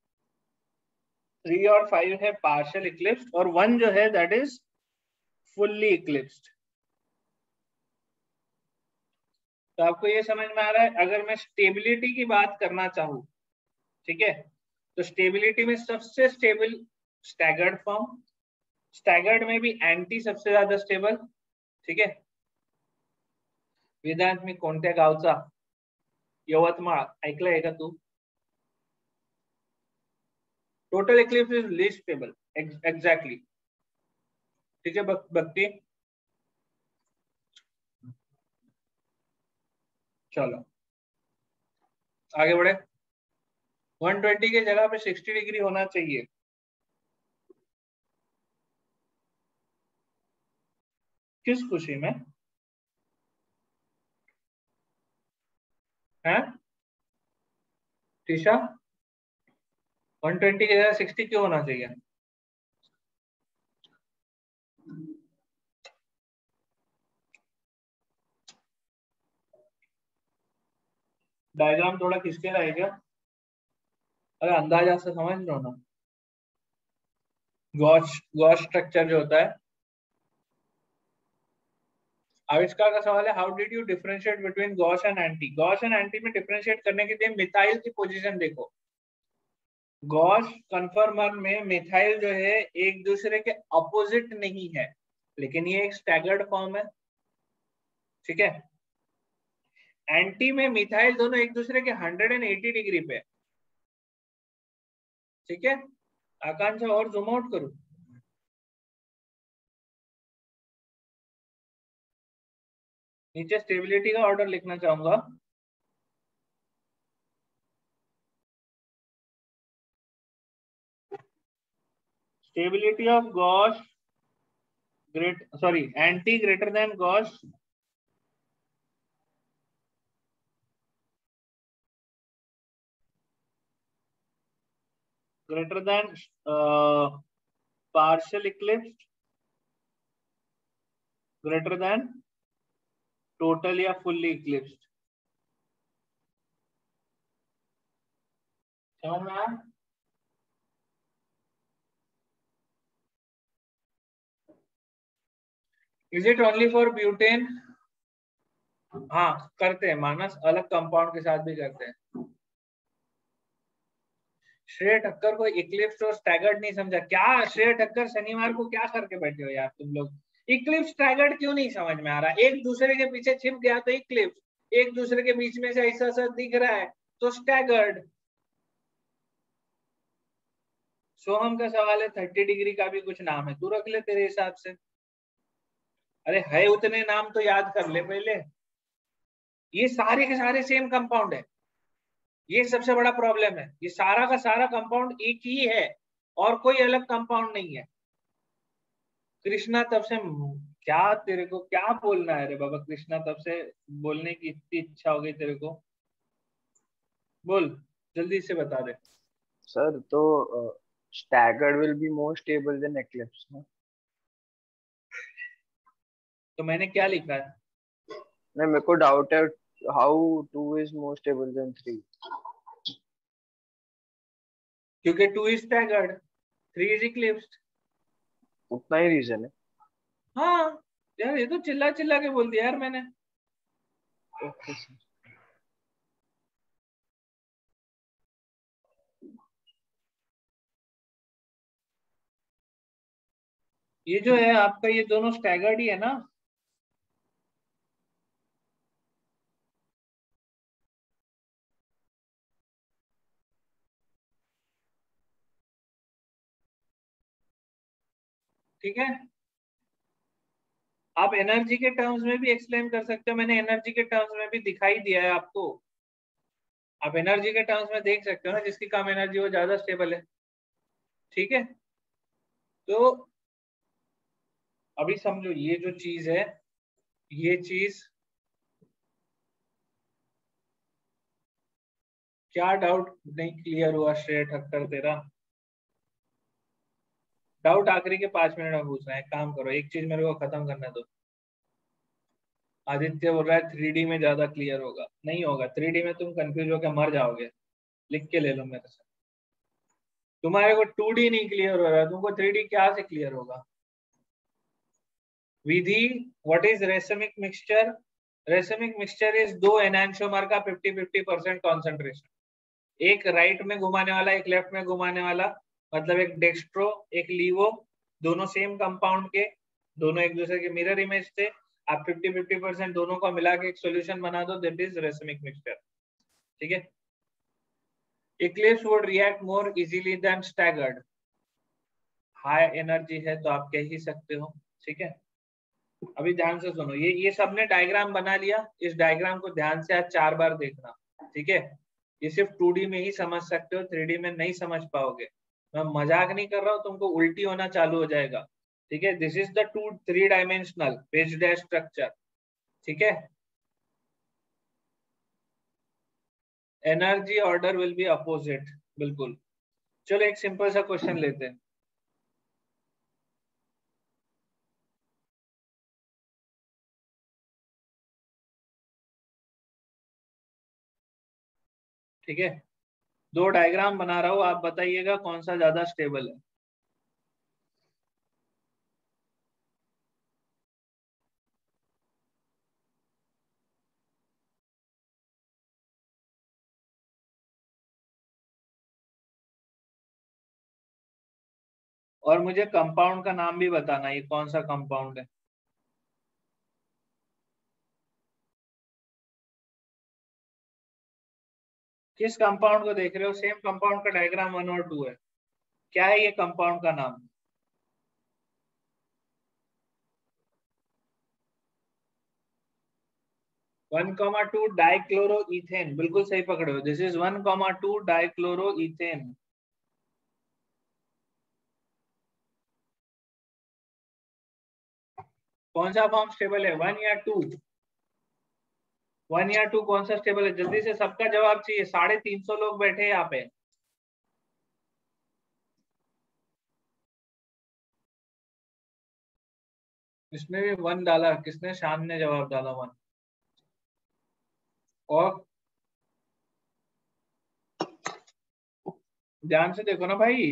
थ्री और फाइव है पार्शियल इक्लिप्स, और वन जो है दैट इज फुल्ली इक्लिप्स्ड। तो आपको ये समझ में आ रहा है, अगर मैं स्टेबिलिटी की बात करना चाहूँ, ठीक है, तो स्टेबिलिटी में सबसे स्टेबल स्टैगर्ड फॉर्म, स्टैगर्ड में भी एंटी सबसे ज्यादा स्टेबल, ठीक है। वेदांत मी कोणत्या गावचा? यवतमाळ, ऐकलंय का तू? Total eclipse is least stable, exactly, ठीक है भक्ति। चलो आगे बढ़े। एक सौ बीस के जगह पे साठ डिग्री होना चाहिए। किस खुशी में है टीशा? एक सौ बीस के जगह साठ क्यों होना चाहिए? डायग्राम थोड़ा खिसके रहेगा, अरे अंदाजा से समझ लो ना। गॉस गॉस स्ट्रक्चर जो होता है, आविष्कार का सवाल है how did you differentiate between gauche and anti. Gauche and anti में डिफरेंशिएट करने के लिए मिथाइल की पोजीशन देखो। गॉस कन्फर्मर में मिथाइल जो है एक दूसरे के अपोजिट नहीं है, लेकिन ये एक स्टैगर्ड फॉर्म है, ठीक है। एंटी में मिथाइल दोनों एक दूसरे के एक सौ अस्सी डिग्री पे, ठीक है। आकांक्षा और जूम आउट करूं? नीचे स्टेबिलिटी का ऑर्डर लिखना चाहूंगा। Stability of gauche great sorry anti greater than gauche greater than uh, partial eclipsed greater than total या fully eclipsed। समझ में आया? Is it only for butane? हाँ करते हैं, मानस अलग कंपाउंड के साथ भी करते हैं। श्रेय ठक्कर को इक्लिप्स और स्टैगर्ड नहीं समझा क्या? श्रेय ठक्कर शनिवार को क्या करके बैठे हो यार तुम लोग? इक्लिप्स स्टैगर्ड क्यों नहीं समझ में आ रहा? एक दूसरे के पीछे छिप गया तो इक्लिप्स, एक दूसरे के बीच में से ऐसा सा दिख रहा है तो स्टैगर्ड। सोहम का सवाल है तीस डिग्री का भी कुछ नाम है, तू रख ले तेरे हिसाब से। अरे है उतने नाम तो याद कर ले पहले। ये सारे के सारे सेम कंपाउंड है, ये सबसे बड़ा प्रॉब्लम है। ये सारा का सारा कंपाउंड एक ही है और कोई अलग कंपाउंड नहीं है। कृष्णा तब से क्या तेरे को क्या बोलना है रे बाबा? कृष्णा तब से बोलने की इतनी इच्छा हो गई तेरे को, बोल जल्दी से बता दे। सर तो staggered will be more stable than eclipse ना? तो मैंने क्या लिखा है? नहीं, मेरे को डाउट है how two is more stable than three. क्योंकि two is staggered, three is eclipsed. उतना ही रीजन है। हाँ यार ये तो चिल्ला चिल्ला के बोल दिया यार मैंने। Okay sir. ये जो है आपका ये दोनों स्टैगर्ड ही है ना? ठीक है, आप एनर्जी के टर्म्स में भी एक्सप्लेन कर सकते हो, मैंने एनर्जी के टर्म्स में भी दिखाई दिया है आपको। आप एनर्जी के टर्म्स में देख सकते हो ना, जिसकी कम एनर्जी वो ज्यादा स्टेबल है, ठीक है। तो अभी समझो ये जो चीज है, ये चीज क्या डाउट नहीं क्लियर हुआ श्रेय ठक्कर तेरा? डाउट आखिरी के पांच मिनट में पूछना है। काम करो, एक चीज मेरे को खत्म करना दो। आदित्य बोल रहा है थ्री डी में ज्यादा क्लियर होगा, नहीं होगा। थ्री डी में तुम कंफ्यूज होकर मर जाओगे, लिख के ले लो मेरे से। तुम्हारे को टू डी नहीं क्लियर हो रहा, तुमको थ्री डी क्या से क्लियर होगा? Vidhi what is racemic mixture? Racemic mixture is दो एनांशोमर का फिफ्टी फिफ्टी परसेंट कॉन्सेंट्रेशन। एक राइट में घुमाने वाला, एक लेफ्ट में घुमाने वाला, मतलब एक डेक्स्ट्रो एक लीवो, दोनों सेम कंपाउंड के, दोनों एक दूसरे के मिरर इमेज थे, आप फिफ्टी फिफ्टी परसेंट दोनों को मिला के एक सॉल्यूशन बना दो, दैट इज रेसिमिक मिक्सचर। ठीक है, eclipse would react more easily than staggered, high energy है तो आप कह ही सकते हो। ठीक है, अभी ध्यान से सुनो, ये ये सबने डायग्राम बना लिया, इस डायग्राम को ध्यान से आज चार बार देखना। ठीक है, ये सिर्फ टू डी में ही समझ सकते हो, थ्री डी में नहीं समझ पाओगे, मैं मजाक नहीं कर रहा हूँ, तुमको उल्टी होना चालू हो जाएगा। ठीक है, this is the two three dimensional based structure. ठीक है, energy order will be opposite, बिल्कुल। चलो एक सिंपल सा क्वेश्चन लेते हैं। ठीक है, दो डायग्राम बना रहा हूँ, आप बताइएगा कौन सा ज्यादा स्टेबल है। और मुझे कंपाउंड का नाम भी बताना, ये कौन सा कंपाउंड है। किस कंपाउंड को देख रहे हो, सेम कंपाउंड का डायग्राम वन और टू है, क्या है ये कंपाउंड का नाम। One comma two dichloro ethane, बिल्कुल सही पकड़े हो, this is one comma two dichloro ethane. कौन सा फॉर्म स्टेबल है, वन या टू, वन या टू कौन सा स्टेबल है, जल्दी से सबका जवाब चाहिए, साढ़े तीन सौ लोग बैठे हैं यहाँ पे। इसमें भी वन डाला, किसने, शान ने जवाब डाला वन। और ध्यान से देखो ना भाई,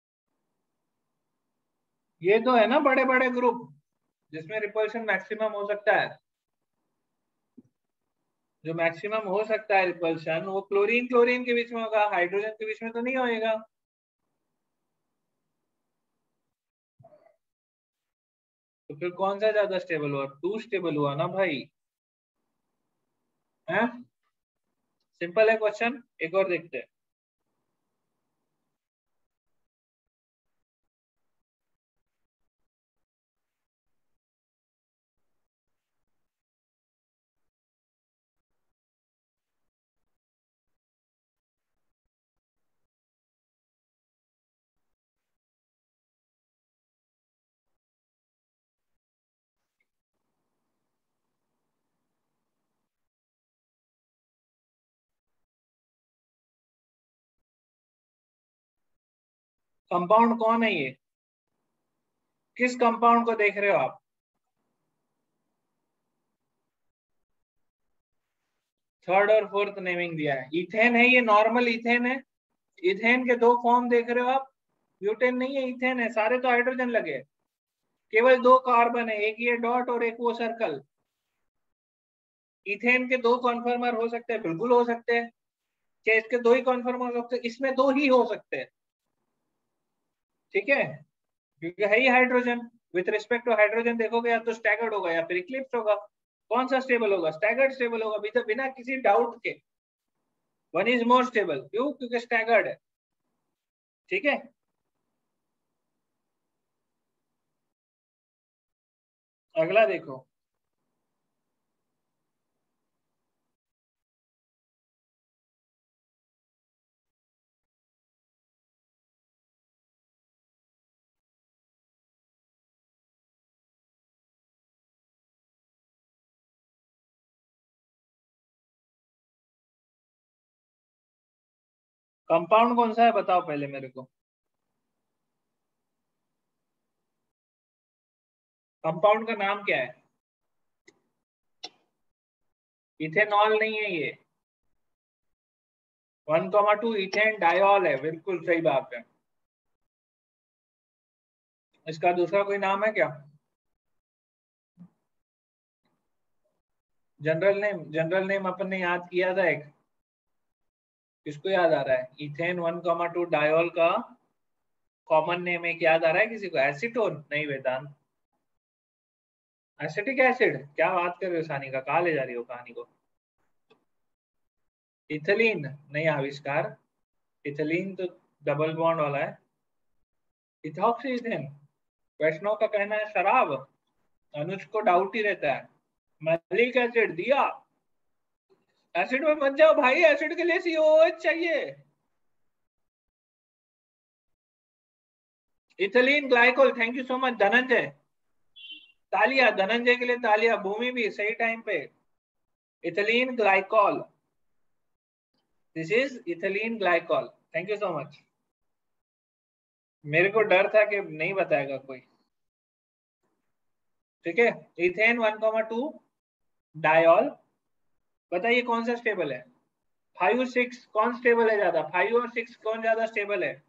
ये तो है ना बड़े बड़े ग्रुप जिसमें रिपल्शन मैक्सिमम हो सकता है, जो मैक्सिमम हो सकता है रिपल्शन, वो क्लोरीन क्लोरीन के बीच में होगा, हाइड्रोजन के बीच में तो नहीं होएगा। तो फिर कौन सा ज्यादा स्टेबल हुआ, टू स्टेबल हुआ ना भाई, है। सिंपल है क्वेश्चन, एक और देखते हैं। कंपाउंड कौन है ये, किस कंपाउंड को देख रहे हो आप। थर्ड और फोर्थ नेमिंग दिया है, इथेन है, ये नॉर्मल इथेन है। इथेन के दो फॉर्म देख रहे हो आप, ब्यूटेन नहीं है, इथेन है, सारे तो हाइड्रोजन लगे, केवल दो कार्बन है, एक ये डॉट और एक वो सर्कल। इथेन के दो कॉन्फर्मर हो सकते हैं, बिल्कुल हो सकते हैं, क्या इसके दो ही कॉन्फर्मर हो सकते हैं, इसमें दो ही हो सकते हैं। ठीक है, क्योंकि है ही hydrogen, with respect to hydrogen देखोगे या तो स्टैगर्ड होगा या फिर इक्लिप्स होगा, कौन सा स्टेबल होगा, स्टैगर्ड स्टेबल होगा, बिना किसी डाउट के। वन इज मोर स्टेबल, क्यों, क्योंकि स्टैगर्ड है। ठीक है, अगला देखो, कंपाउंड कौन सा है बताओ पहले मेरे को, कंपाउंड का नाम क्या है। इथेनॉल नहीं है ये, one comma two ethane diol है, बिल्कुल सही बात है। इसका दूसरा कोई नाम है क्या, जनरल नेम, जनरल नेम अपन ने याद किया था एक, किसको याद आ रहा है? Ethane one comma two diol का कॉमन नेम एक याद आ रहा है किसी को? एसीटोन? नहीं वेदांत, एसिटिक एसिड। क्या बात कर रहे हो सानिका, कहाँ ले जा रही हो कहानी को? इथिलीन नहीं आविष्कार, इथिलीन तो डबल बॉन्ड वाला है। इथॉक्सी इथेन, वैष्णव का कहना है शराब, अनुज को डाउट ही रहता है। मैलिक एसिड दिया, एसिड में मत जाओ भाई, एसिड के लिए सीओएच चाहिए। Ethylene glycol, thank you so much Dhananjay, तालिया धनंजय के लिए तालिया। भूमि भी सही टाइम पे। Ethylene glycol, this is ethylene glycol, thank you so much. मेरे को डर था कि नहीं बताएगा कोई। ठीक है, ethane one comma two diol, बताइए कौन सा स्टेबल है? फाइव सिक्स कौन स्टेबल है ज्यादा? फाइव और सिक्स कौन ज्यादा स्टेबल है?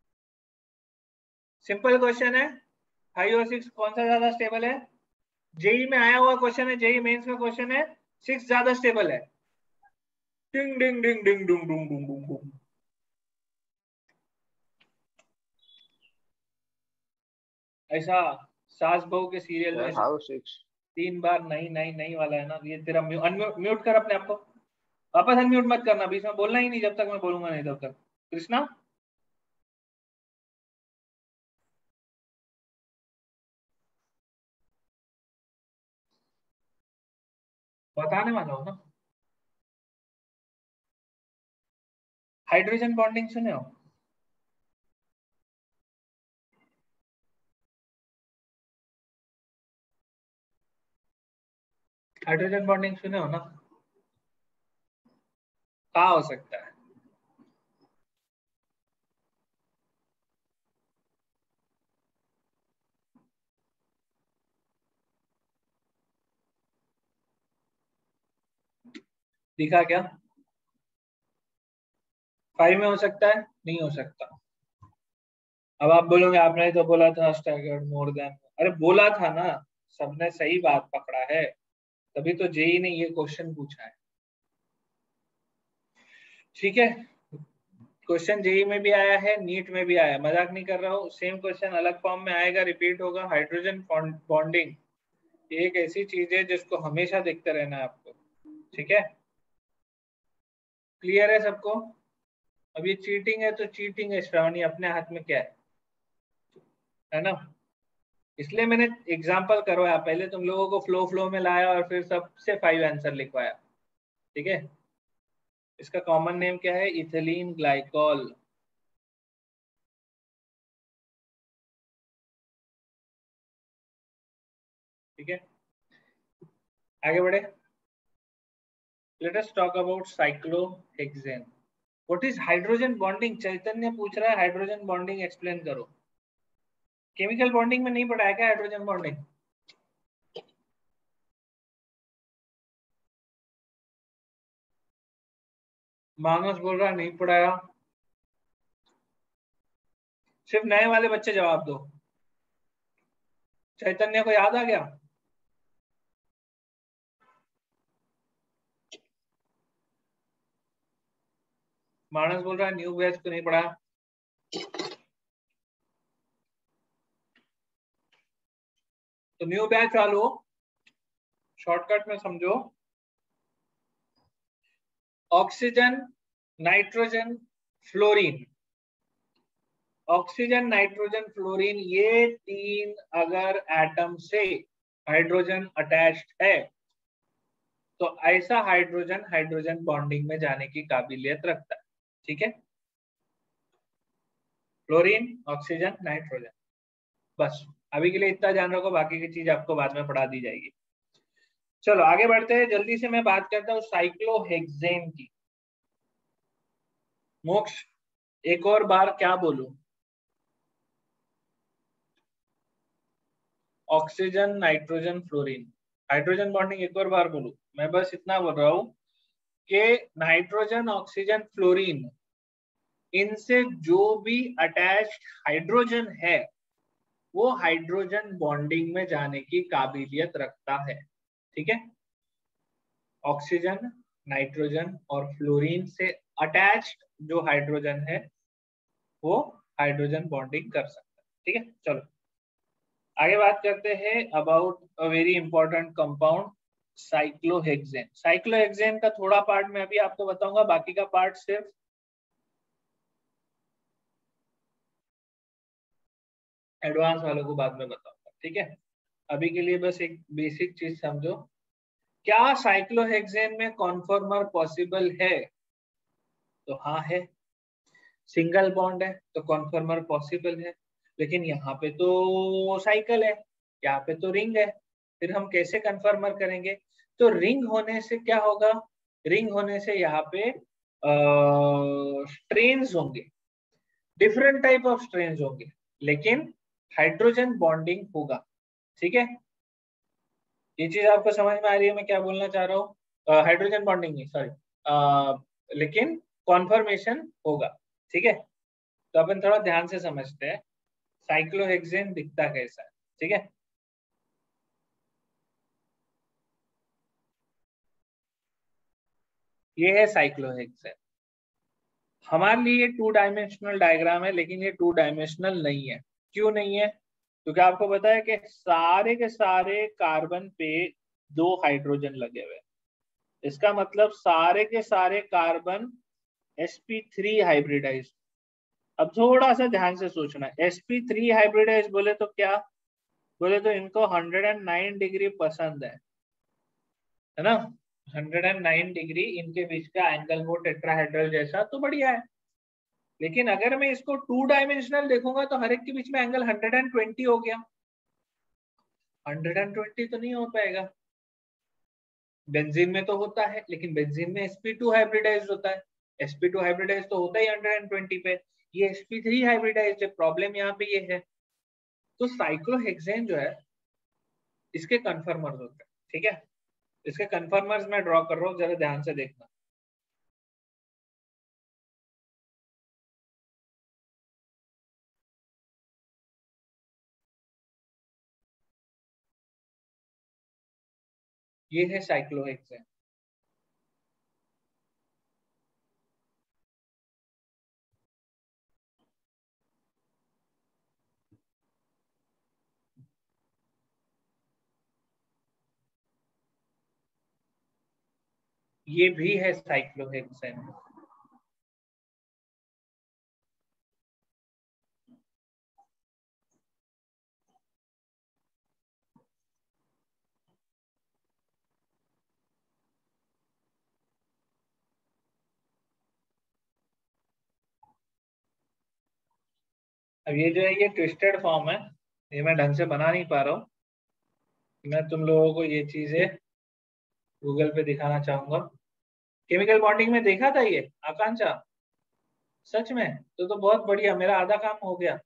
सिंपल क्वेश्चन है, फाइव और सिक्स कौन सा ज्यादा स्टेबल है? जेई में आया हुआ क्वेश्चन है, जेई मेंस का क्वेश्चन है, सिक्स ज्यादा स्टेबल है। डिंग डिंग डिंग डिंग डुंग डुंग डुंग डुंग डुंग। ऐसा सास बहू के सीरियल में हाउ सिक्स तीन बार नहीं नहीं नहीं वाला है ना ये। तेरा म्यू, अनम्यूट म्यूट कर अपने आप को, वापस अनम्यूट मत करना, बीच में बोलना ही नहीं जब तक मैं बोलूंगा नहीं तब तक। कृष्णा बताने वाला हो ना। हाइड्रोजन बॉन्डिंग सुने हो? हाइड्रोजन बॉन्डिंग सुने हो ना? क्या हो सकता है? दिखा क्या? फाइव में हो सकता है? नहीं हो सकता। अब आप बोलोगे आपने तो बोला था स्टैगर्ड मोर देन, अरे बोला था ना, सबने सही बात पकड़ा है, तभी तो जेई ने ये क्वेश्चन पूछा है। ठीक है, क्वेश्चन जेई में भी आया है, नीट में भी आया है, मजाक नहीं कर रहा हूँ। सेम क्वेश्चन अलग फॉर्म में आएगा, रिपीट होगा। हाइड्रोजन बॉन्डिंग एक ऐसी चीज है जिसको हमेशा देखते रहना है आपको। ठीक है, क्लियर है सबको? अब ये चीटिंग है तो चीटिंग है श्रावणी, अपने हाथ में क्या है, है ना? इसलिए मैंने एग्जाम्पल करवाया, पहले तुम लोगों को फ्लो फ्लो में लाया और फिर सबसे फाइव आंसर लिखवाया। ठीक है, इसका कॉमन नेम क्या है? Ethylene glycol. ठीक है, आगे बढ़े। Let us talk about cyclohexane. What is hydrogen bonding? Chaitanya पूछ रहा है हाइड्रोजन बॉन्डिंग एक्सप्लेन करो। केमिकल बॉन्डिंग में नहीं पढ़ा है क्या हाइड्रोजन बॉन्डिंग? मानस बोल रहा है नहीं पढ़ाया। सिर्फ नए वाले बच्चे जवाब दो। चैतन्य को याद आ गया? मानस बोल रहा है न्यू बैच को नहीं पढ़ा। तो न्यू बैच वालों शॉर्टकट में समझो, oxygen, nitrogen, fluorine, oxygen nitrogen fluorine, ये तीन अगर एटम से हाइड्रोजन अटैच्ड है तो ऐसा हाइड्रोजन हाइड्रोजन बॉन्डिंग में जाने की काबिलियत रखता है। ठीक है, फ्लोरीन, ऑक्सीजन, नाइट्रोजन, बस अभी के लिए इतना जान रखो, बाकी की चीज आपको बाद में पढ़ा दी जाएगी। चलो आगे बढ़ते हैं, जल्दी से मैं बात करता हूँ साइक्लोहेक्सेन की। मोक्ष एक और बार क्या बोलूं? Oxygen nitrogen fluorine, hydrogen bonding एक और बार बोलूं? मैं बस इतना बोल रहा हूं कि नाइट्रोजन, ऑक्सीजन, फ्लोरीन, इनसे जो भी अटैच्ड हाइड्रोजन है वो हाइड्रोजन बॉन्डिंग में जाने की काबिलियत रखता है। ठीक है, ऑक्सीजन, नाइट्रोजन और फ्लोरीन से अटैच्ड जो हाइड्रोजन है वो हाइड्रोजन बॉन्डिंग कर सकता है। ठीक है, चलो आगे बात करते हैं about a very important compound cyclohexane. Cyclohexane का थोड़ा पार्ट मैं अभी आपको बताऊंगा, बाकी का पार्ट सिर्फ एडवांस वालों को बाद में बताऊंगा। ठीक है, अभी के लिए बस एक बेसिक चीज समझो, क्या साइक्लोहेक्सेन में कॉन्फॉर्मर पॉसिबल है? तो हाँ है। सिंगल बॉन्ड है तो कॉन्फॉर्मर पॉसिबल है, लेकिन यहाँ पे तो साइकिल है, यहाँ पे तो रिंग है, फिर हम कैसे कन्फर्मर करेंगे? तो रिंग होने से क्या होगा, रिंग होने से यहाँ पे स्ट्रेन्स होंगे, डिफरेंट टाइप ऑफ स्ट्रेन्स होंगे, लेकिन हाइड्रोजन बॉन्डिंग होगा। ठीक है, ये चीज आपको समझ में आ रही है मैं क्या बोलना चाह रहा हूँ? हाइड्रोजन बॉन्डिंग नहीं, सॉरी, लेकिन कॉन्फर्मेशन होगा। ठीक है, तो अपन थोड़ा ध्यान से समझते हैं साइक्लोहेक्सेन दिखता कैसा है। ठीक है, ये है साइक्लोहेक्सेन। हमारे लिए टू डायमेंशनल डायग्राम है, लेकिन ये टू डायमेंशनल नहीं है। क्यों नहीं है? क्योंकि आपको पता है कि सारे के सारे कार्बन पे दो हाइड्रोजन लगे हुए हैं। इसका मतलब सारे के सारे carbon S P three hybridize. अब थोड़ा सा ध्यान से सोचना, एस पी थ्री हाइब्रिडाइज बोले तो क्या बोले? तो इनको वन ओ नाइन डिग्री पसंद है है ना? वन ओ नाइन डिग्री इनके बीच का एंगल हो टेट्राहेड्रल जैसा, तो बढ़िया है। लेकिन अगर मैं इसको टू डायमेंशनल देखूंगा तो हर एक के बीच में एंगल वन ट्वेंटी हो गया। वन ट्वेंटी तो नहीं हो पाएगा। बेंजीन में तो होता है, लेकिन बेंजीन में एस पी टू हाइब्रिडाइज होता है, एस पी टू हाइब्रिडाइज तो होता ही वन ट्वेंटी पे, ये एस पी थ्री हाइब्रिडाइज है। प्रॉब्लम यहाँ पे ये है। तो साइक्लोहेक्सेन जो है इसके कन्फर्मर्स होते हैं। ठीक है, इसके कन्फर्मर्स मैं ड्रॉ कर रहा हूँ, जरा ध्यान से देखना। ये है साइक्लोहेक्सेन। ये भी है साइक्लोहेक्सेन। अब ये जो है ये ट्विस्टेड फॉर्म है, ये मैं ढंग से बना नहीं पा रहा हूँ। मैं तुम लोगों को ये चीजें गूगल पे दिखाना चाहूंगा। केमिकल बॉन्डिंग में देखा था ये आकांक्षा? सच में? तो तो बहुत बढ़िया, मेरा आधा काम हो गया।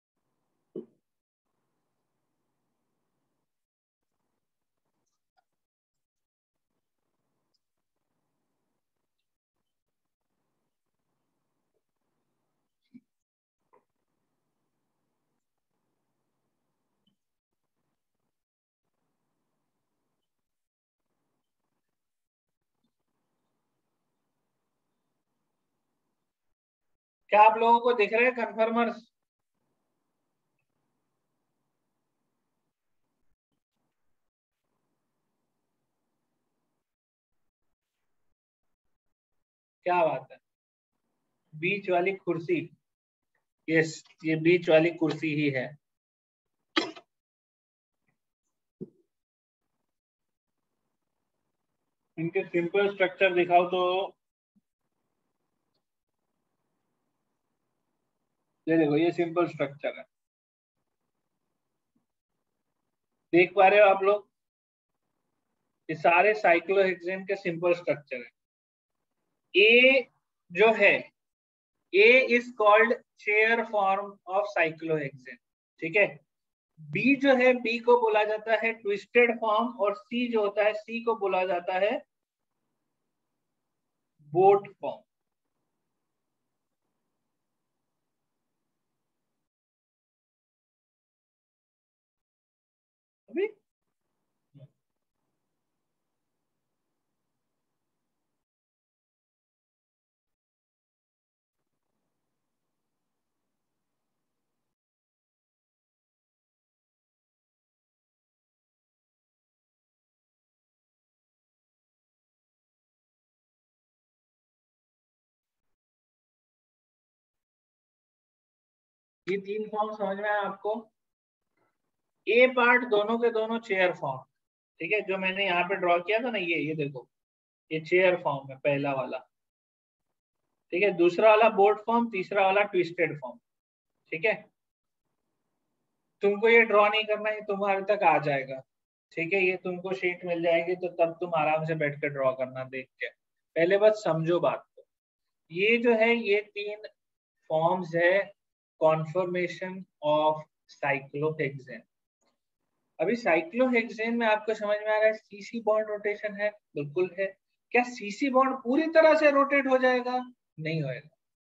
क्या आप लोगों को दिख रहे हैं कन्फर्मर्स? क्या बात है, बीच वाली कुर्सी, यस, ये बीच वाली कुर्सी ही है। इनके सिंपल स्ट्रक्चर दिखाओ तो। ये देखो, ये सिंपल स्ट्रक्चर है, देख पा रहे हो आप लोग? ये सारे साइक्लोहेक्सेन के सिंपल स्ट्रक्चर है। ए जो है, A is called chair form of cyclohexane. ठीक है, बी जो है, बी को बोला जाता है ट्विस्टेड फॉर्म, और सी जो होता है, सी को बोला जाता है बोट फॉर्म। अभी ये तीन फॉर्म समझ में आया आपको? ए पार्ट दोनों के दोनों चेयर फॉर्म, ठीक है, जो मैंने यहाँ पे ड्रॉ किया था ना, ये ये देखो, ये चेयर फॉर्म है पहला वाला, ठीक है, दूसरा वाला बोट फॉर्म, तीसरा वाला ट्विस्टेड फॉर्म, ठीक है। तुमको ये ड्रॉ नहीं करना, ये तुम्हारे तक आ जाएगा, ठीक है, ये तुमको शीट मिल जाएगी तो तब तुम आराम से बैठ कर ड्रॉ करना देख के, पहले बस समझो बात को। ये जो है ये तीन फॉर्म्स है कॉन्फर्मेशन ऑफ साइक्लोहेक्सेन। अभी साइक्लोहेक्सेन में आपको समझ में आ रहा है सीसी बॉन्ड रोटेशन है, बिल्कुल है। क्या सीसी बॉन्ड पूरी तरह से रोटेट हो जाएगा? नहीं होएगा।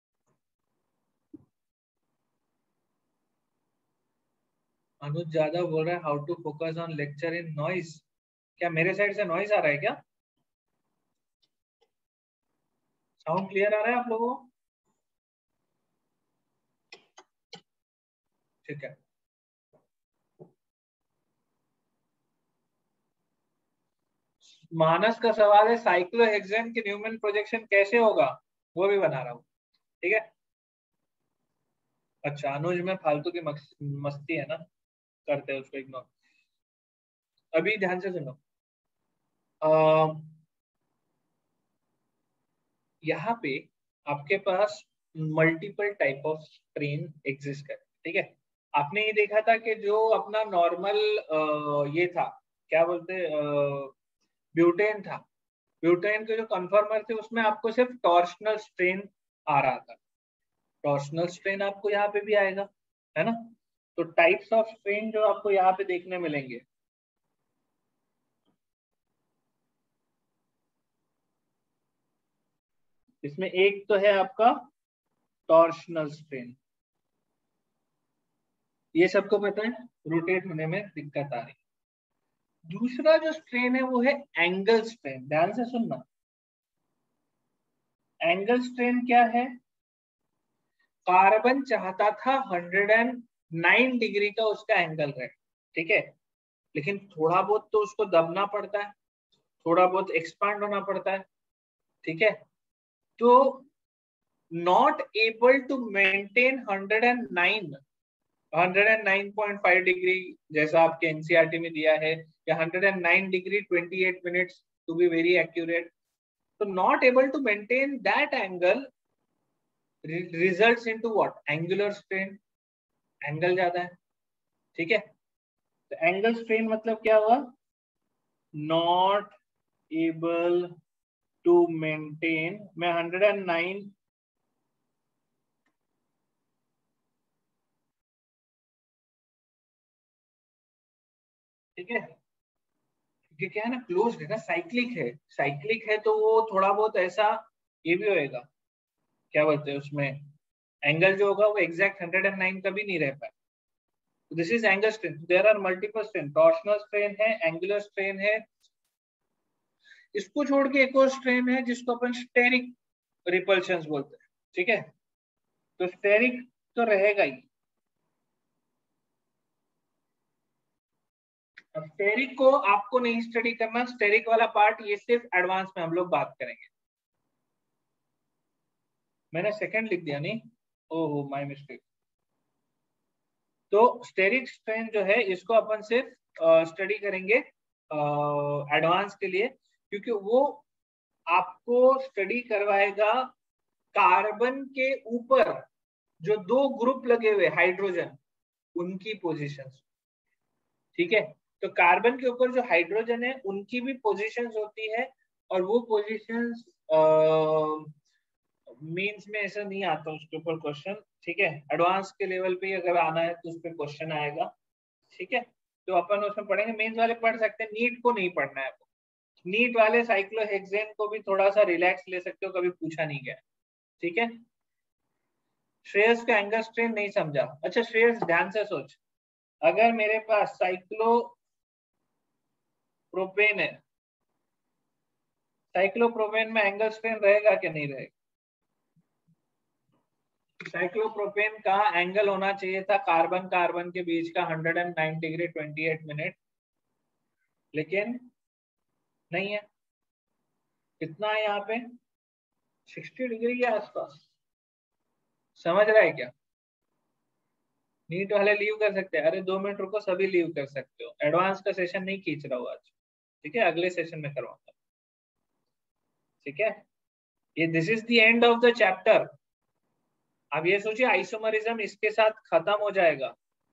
अनुज ज्यादा बोल रहा है how to focus on lecture in noise. क्या मेरे साइड से नॉइज आ रहा है क्या? साउंड क्लियर आ रहा है आप लोगों को? ठीक है, मानस का सवाल है साइक्लोहेक्सेन के न्यूमन प्रोजेक्शन कैसे होगा, वो भी बना रहा हूँ, ठीक है। अच्छा, अनुज में फालतू की मस्ती है ना, करते हैं उसको इग्नोर। अभी ध्यान से सुनो, यहाँ पे आपके पास multiple type of strain exist कर, ठीक है। आपने ये देखा था कि जो अपना नॉर्मल ये था, क्या बोलते, ब्यूटेन था, ब्यूटेन के जो कन्फर्मर थे उसमें आपको सिर्फ टॉर्शनल स्ट्रेन आ रहा था। टॉर्शनल स्ट्रेन आपको यहाँ पे भी आएगा, है ना। तो टाइप्स ऑफ स्ट्रेन जो आपको यहाँ पे देखने मिलेंगे, इसमें एक तो है आपका टॉर्शनल स्ट्रेन, ये सबको पता है, रोटेट होने में दिक्कत आ रही। दूसरा जो स्ट्रेन है वो है एंगल स्ट्रेन, ध्यान से सुनना। एंगल स्ट्रेन क्या है? कार्बन चाहता था एक सौ नौ डिग्री का उसका एंगल रहे, ठीक है, लेकिन थोड़ा बहुत तो उसको दबना पड़ता है, थोड़ा बहुत एक्सपांड होना पड़ता है, ठीक है। तो नॉट एबल टू मेंटेन एक सौ नौ एक सौ नौ पॉइंट फाइव डिग्री जैसा आपके एनसीईआरटी में दिया है, या एक सौ नौ डिग्री अट्ठाईस minutes to be very accurate. तो not able to maintain that angle results into what? Angular strain, angle ज्यादा है, ठीक है। तो एंगल स्ट्रेन मतलब क्या हुआ? नॉट एबल टू मेंटेन, मैं एक सौ नौ ठीक है, क्योंकि क्या है ना, क्लोज है ना, साइक्लिक है, साइक्लिक है तो वो थोड़ा बहुत ऐसा ये भी होएगा, क्या बोलते हैं उसमें, एंगल जो होगा वो एग्जैक्ट एक सौ नौ का भी नहीं रह पाए। This is angle strain. There are multiple strain, torsional strain है, एंगुलर स्ट्रेन है, इसको छोड़ के एक और स्ट्रेन है जिसको अपन स्टेरिक रिपल्शन बोलते हैं, ठीक है। तो स्टेरिक तो रहेगा ही। अब स्टेरिक को आपको नहीं स्टडी करना, स्टेरिक वाला पार्ट ये सिर्फ एडवांस में हम लोग बात करेंगे। मैंने सेकंड लिख दिया नहीं, ओहो माय मिस्टेक। तो स्टेरिक स्ट्रेन जो है इसको अपन सिर्फ स्टडी करेंगे एडवांस के लिए, क्योंकि वो आपको स्टडी करवाएगा कार्बन के ऊपर जो दो ग्रुप लगे हुए हाइड्रोजन, उनकी पोजीशंस, ठीक है। तो कार्बन के ऊपर जो हाइड्रोजन है उनकी भी पोजीशंस होती है, और वो पोजीशंस मेंस में ऐसा नहीं आता उसके ऊपर क्वेश्चन, ठीक है। एडवांस के लेवल पे अगर आना है तो उस पर क्वेश्चन आएगा, ठीक है। तो अपन उसमें पढ़ेंगे, मेंस वाले पढ़ सकते हैं, नीट को नहीं पढ़ना है। नीट वाले साइक्लोहेक्सेन को भी थोड़ा सा रिलैक्स ले सकते हो, कभी पूछा नहीं गया, ठीक है। श्रेयस का एंगल स्ट्रेन नहीं समझा? अच्छा श्रेयस ध्यान से सोच, अगर मेरे पास साइक्लो प्रोपेन है, साइक्लोप्रोपेन में एंगल स्ट्रेन रहेगा कि नहीं रहेगा? साइक्लोप्रोपेन का एंगल होना चाहिए था कार्बन कार्बन के बीच का एक सौ नौ डिग्री अट्ठाईस मिनट, लेकिन नहीं है। कितना है यहाँ पे? साठ डिग्री के आसपास, समझ रहा है क्या? नीट वाले लीव कर सकते हैं, अरे दो मिनट रुको, सभी लीव कर सकते हो। एडवांस का सेशन नहीं खींच रहा हूँ आज, ठीक है, अगले सेशन में करवाऊंगा, ठीक है। ये this is the end of the chapter. अब ये सोचिए आइसोमरिज्म इसके साथ खत्म हो जाएगा।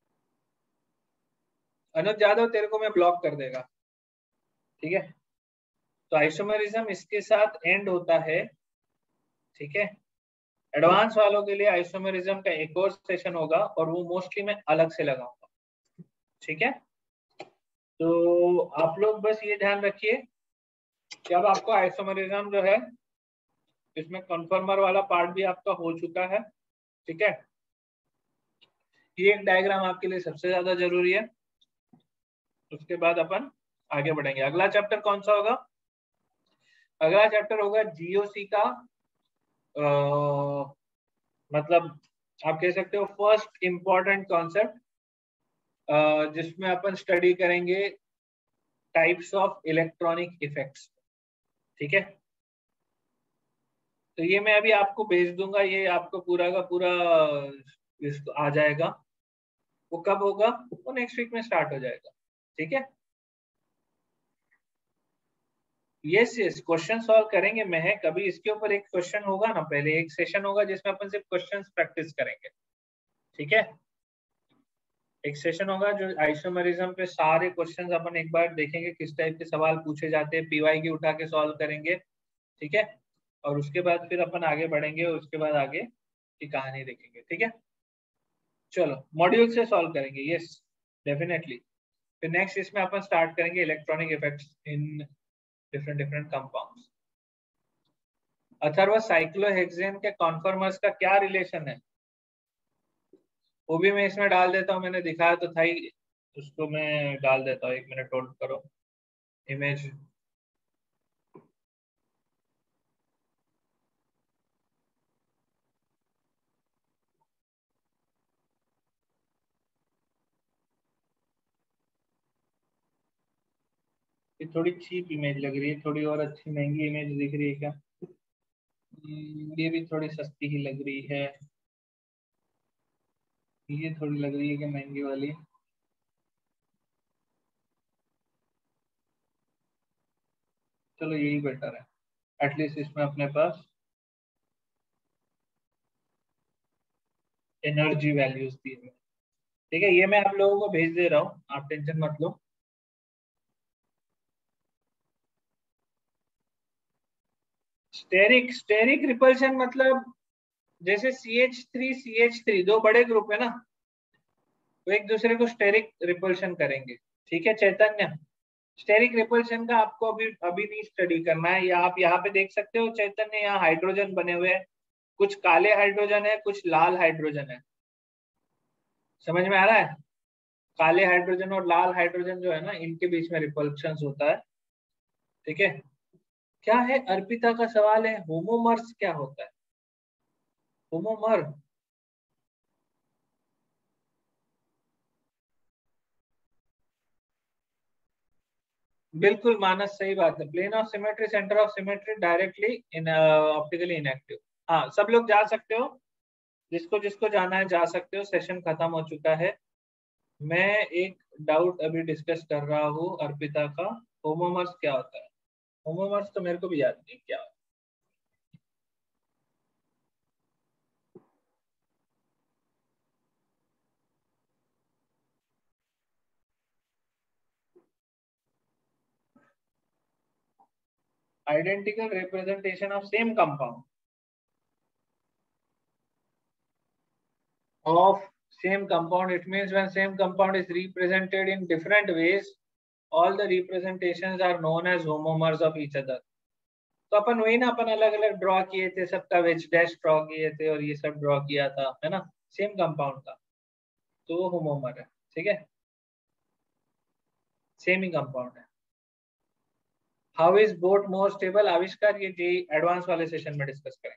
अनुज जादव तेरे को मैं ब्लॉक कर देगा, ठीक है। तो आइसोमरिज्म इसके साथ एंड होता है, ठीक है। एडवांस वालों के लिए आइसोमरिज्म का एक और सेशन होगा और वो मोस्टली मैं अलग से लगाऊंगा, ठीक है। तो आप लोग बस ये ध्यान रखिए कि अब आपको आइसोमरिज्म जो है इसमें कन्फर्मर वाला पार्ट भी आपका हो चुका है, ठीक है। ये एक डायग्राम आपके लिए सबसे ज्यादा जरूरी है। उसके बाद अपन आगे बढ़ेंगे। अगला चैप्टर कौन सा होगा? अगला चैप्टर होगा जीओसी का, आ, मतलब आप कह सकते हो फर्स्ट इंपॉर्टेंट कॉन्सेप्ट, जिसमें अपन स्टडी करेंगे टाइप्स ऑफ इलेक्ट्रॉनिक इफेक्ट्स, ठीक है। तो ये मैं अभी आपको भेज दूंगा, ये आपको पूरा का पूरा इसको आ जाएगा। वो कब होगा? वो नेक्स्ट वीक में स्टार्ट हो जाएगा, ठीक है। यस यस, क्वेश्चन सॉल्व करेंगे महक। अभी इसके ऊपर एक क्वेश्चन होगा ना, पहले एक सेशन होगा जिसमें अपन सिर्फ क्वेश्चंस प्रैक्टिस करेंगे, ठीक है। एक सेशन होगा जो आइसोमरिज्म पे सारे क्वेश्चंस अपन एक बार देखेंगे, किस टाइप के सवाल पूछे जाते हैं, पीवाई की उठा के सॉल्व करेंगे, ठीक है। और उसके बाद फिर अपन आगे बढ़ेंगे और उसके बाद आगे की कहानी देखेंगे, ठीक है। चलो मॉड्यूल से सॉल्व करेंगे, यस डेफिनेटली। फिर नेक्स्ट इसमें अपन स्टार्ट करेंगे electronic effects in different different compounds. Atharva, cyclohexane के कॉन्फर्मर्स का क्या रिलेशन है? वो भी मैं इसमें डाल देता हूँ, मैंने दिखाया तो था ही, उसको मैं डाल देता हूँ। एक मिनट होल्ड करो, इमेज। ये थोड़ी चीप इमेज लग रही है, थोड़ी और अच्छी महंगी इमेज दिख रही है क्या? हम्म, ये भी थोड़ी सस्ती ही लग रही है। ये थोड़ी लग रही है कि महंगी वाली। चलो यही बेटर है, एटलीस्ट इसमें अपने पास एनर्जी वैल्यूज दी हुई है, ठीक है। ये मैं आप लोगों को भेज दे रहा हूँ, आप टेंशन मत लो। स्टेरिक स्टेरिक रिपल्शन मतलब जैसे C H three C H three दो बड़े ग्रुप है ना, वो एक दूसरे को स्टेरिक रिपल्शन करेंगे, ठीक है चैतन्य। स्टेरिक रिपल्शन का आपको अभी अभी नहीं स्टडी करना है। या आप यहाँ पे देख सकते हो चैतन्य, यहाँ हाइड्रोजन बने हुए हैं, कुछ काले हाइड्रोजन है, कुछ लाल हाइड्रोजन है। समझ में आ रहा है? काले हाइड्रोजन और लाल हाइड्रोजन जो है ना, इनके बीच में रिपल्शन होता है, ठीक है। क्या है अर्पिता का सवाल है, होमोमर्स क्या होता है? होमोमर, बिल्कुल मानस, सही बात है। Plane of symmetry, centre of symmetry, directly in optically inactive. हाँ सब लोग जा सकते हो, जिसको जिसको जाना है जा सकते हो, सेशन खत्म हो चुका है। मैं एक डाउट अभी डिस्कस कर रहा हूँ अर्पिता का, होमोमर्स क्या होता है? होमोमर्स तो मेरे को भी याद नहीं क्या। Identical representation of same compound, of same compound, it means when same compound is represented in different ways, all the representations are known as homomers of each other. तो अपन वही ना, अपन अलग अलग ड्रॉ किए थे, सबका वेज डैश ड्रॉ किए थे और ये सब ड्रॉ किया था, है ना, सेम कंपाउंड का, तो वो होमोमर है, ठीक है, सेम ही कंपाउंड है। How is boat more stable? आविष्कार ये जी एडवांस वाले सेशन में डिस्कस करेंगे,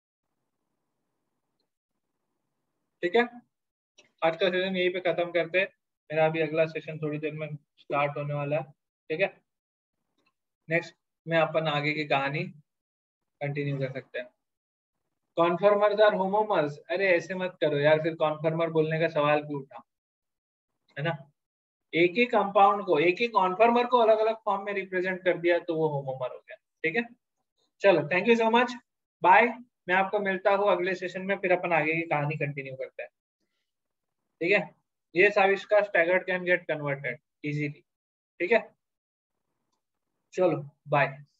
ठीक है। आज का सेशन यहीं पे खत्म करते हैं, मेरा अभी अगला सेशन थोड़ी देर में स्टार्ट होने वाला है, ठीक है। नेक्स्ट में अपन आगे की कहानी कंटिन्यू कर सकते हैं। कॉन्फर्मर्स आर होमोमर्स, अरे ऐसे मत करो यार, फिर कॉन्फर्मर बोलने का सवाल क्यों उठा, है ना। एक ही कंपाउंड को, एक ही कॉन्फर्मर को अलग अलग फॉर्म में रिप्रेजेंट कर दिया तो वो होमोमर हो गया। ठीक है, चलो thank you so much, bye. मैं आपको मिलता हूँ अगले सेशन में, फिर अपन आगे की कहानी कंटिन्यू करते हैं। ठीक है, ये आविष्कार staggered can get converted easily. ठीक है, चलो बाय।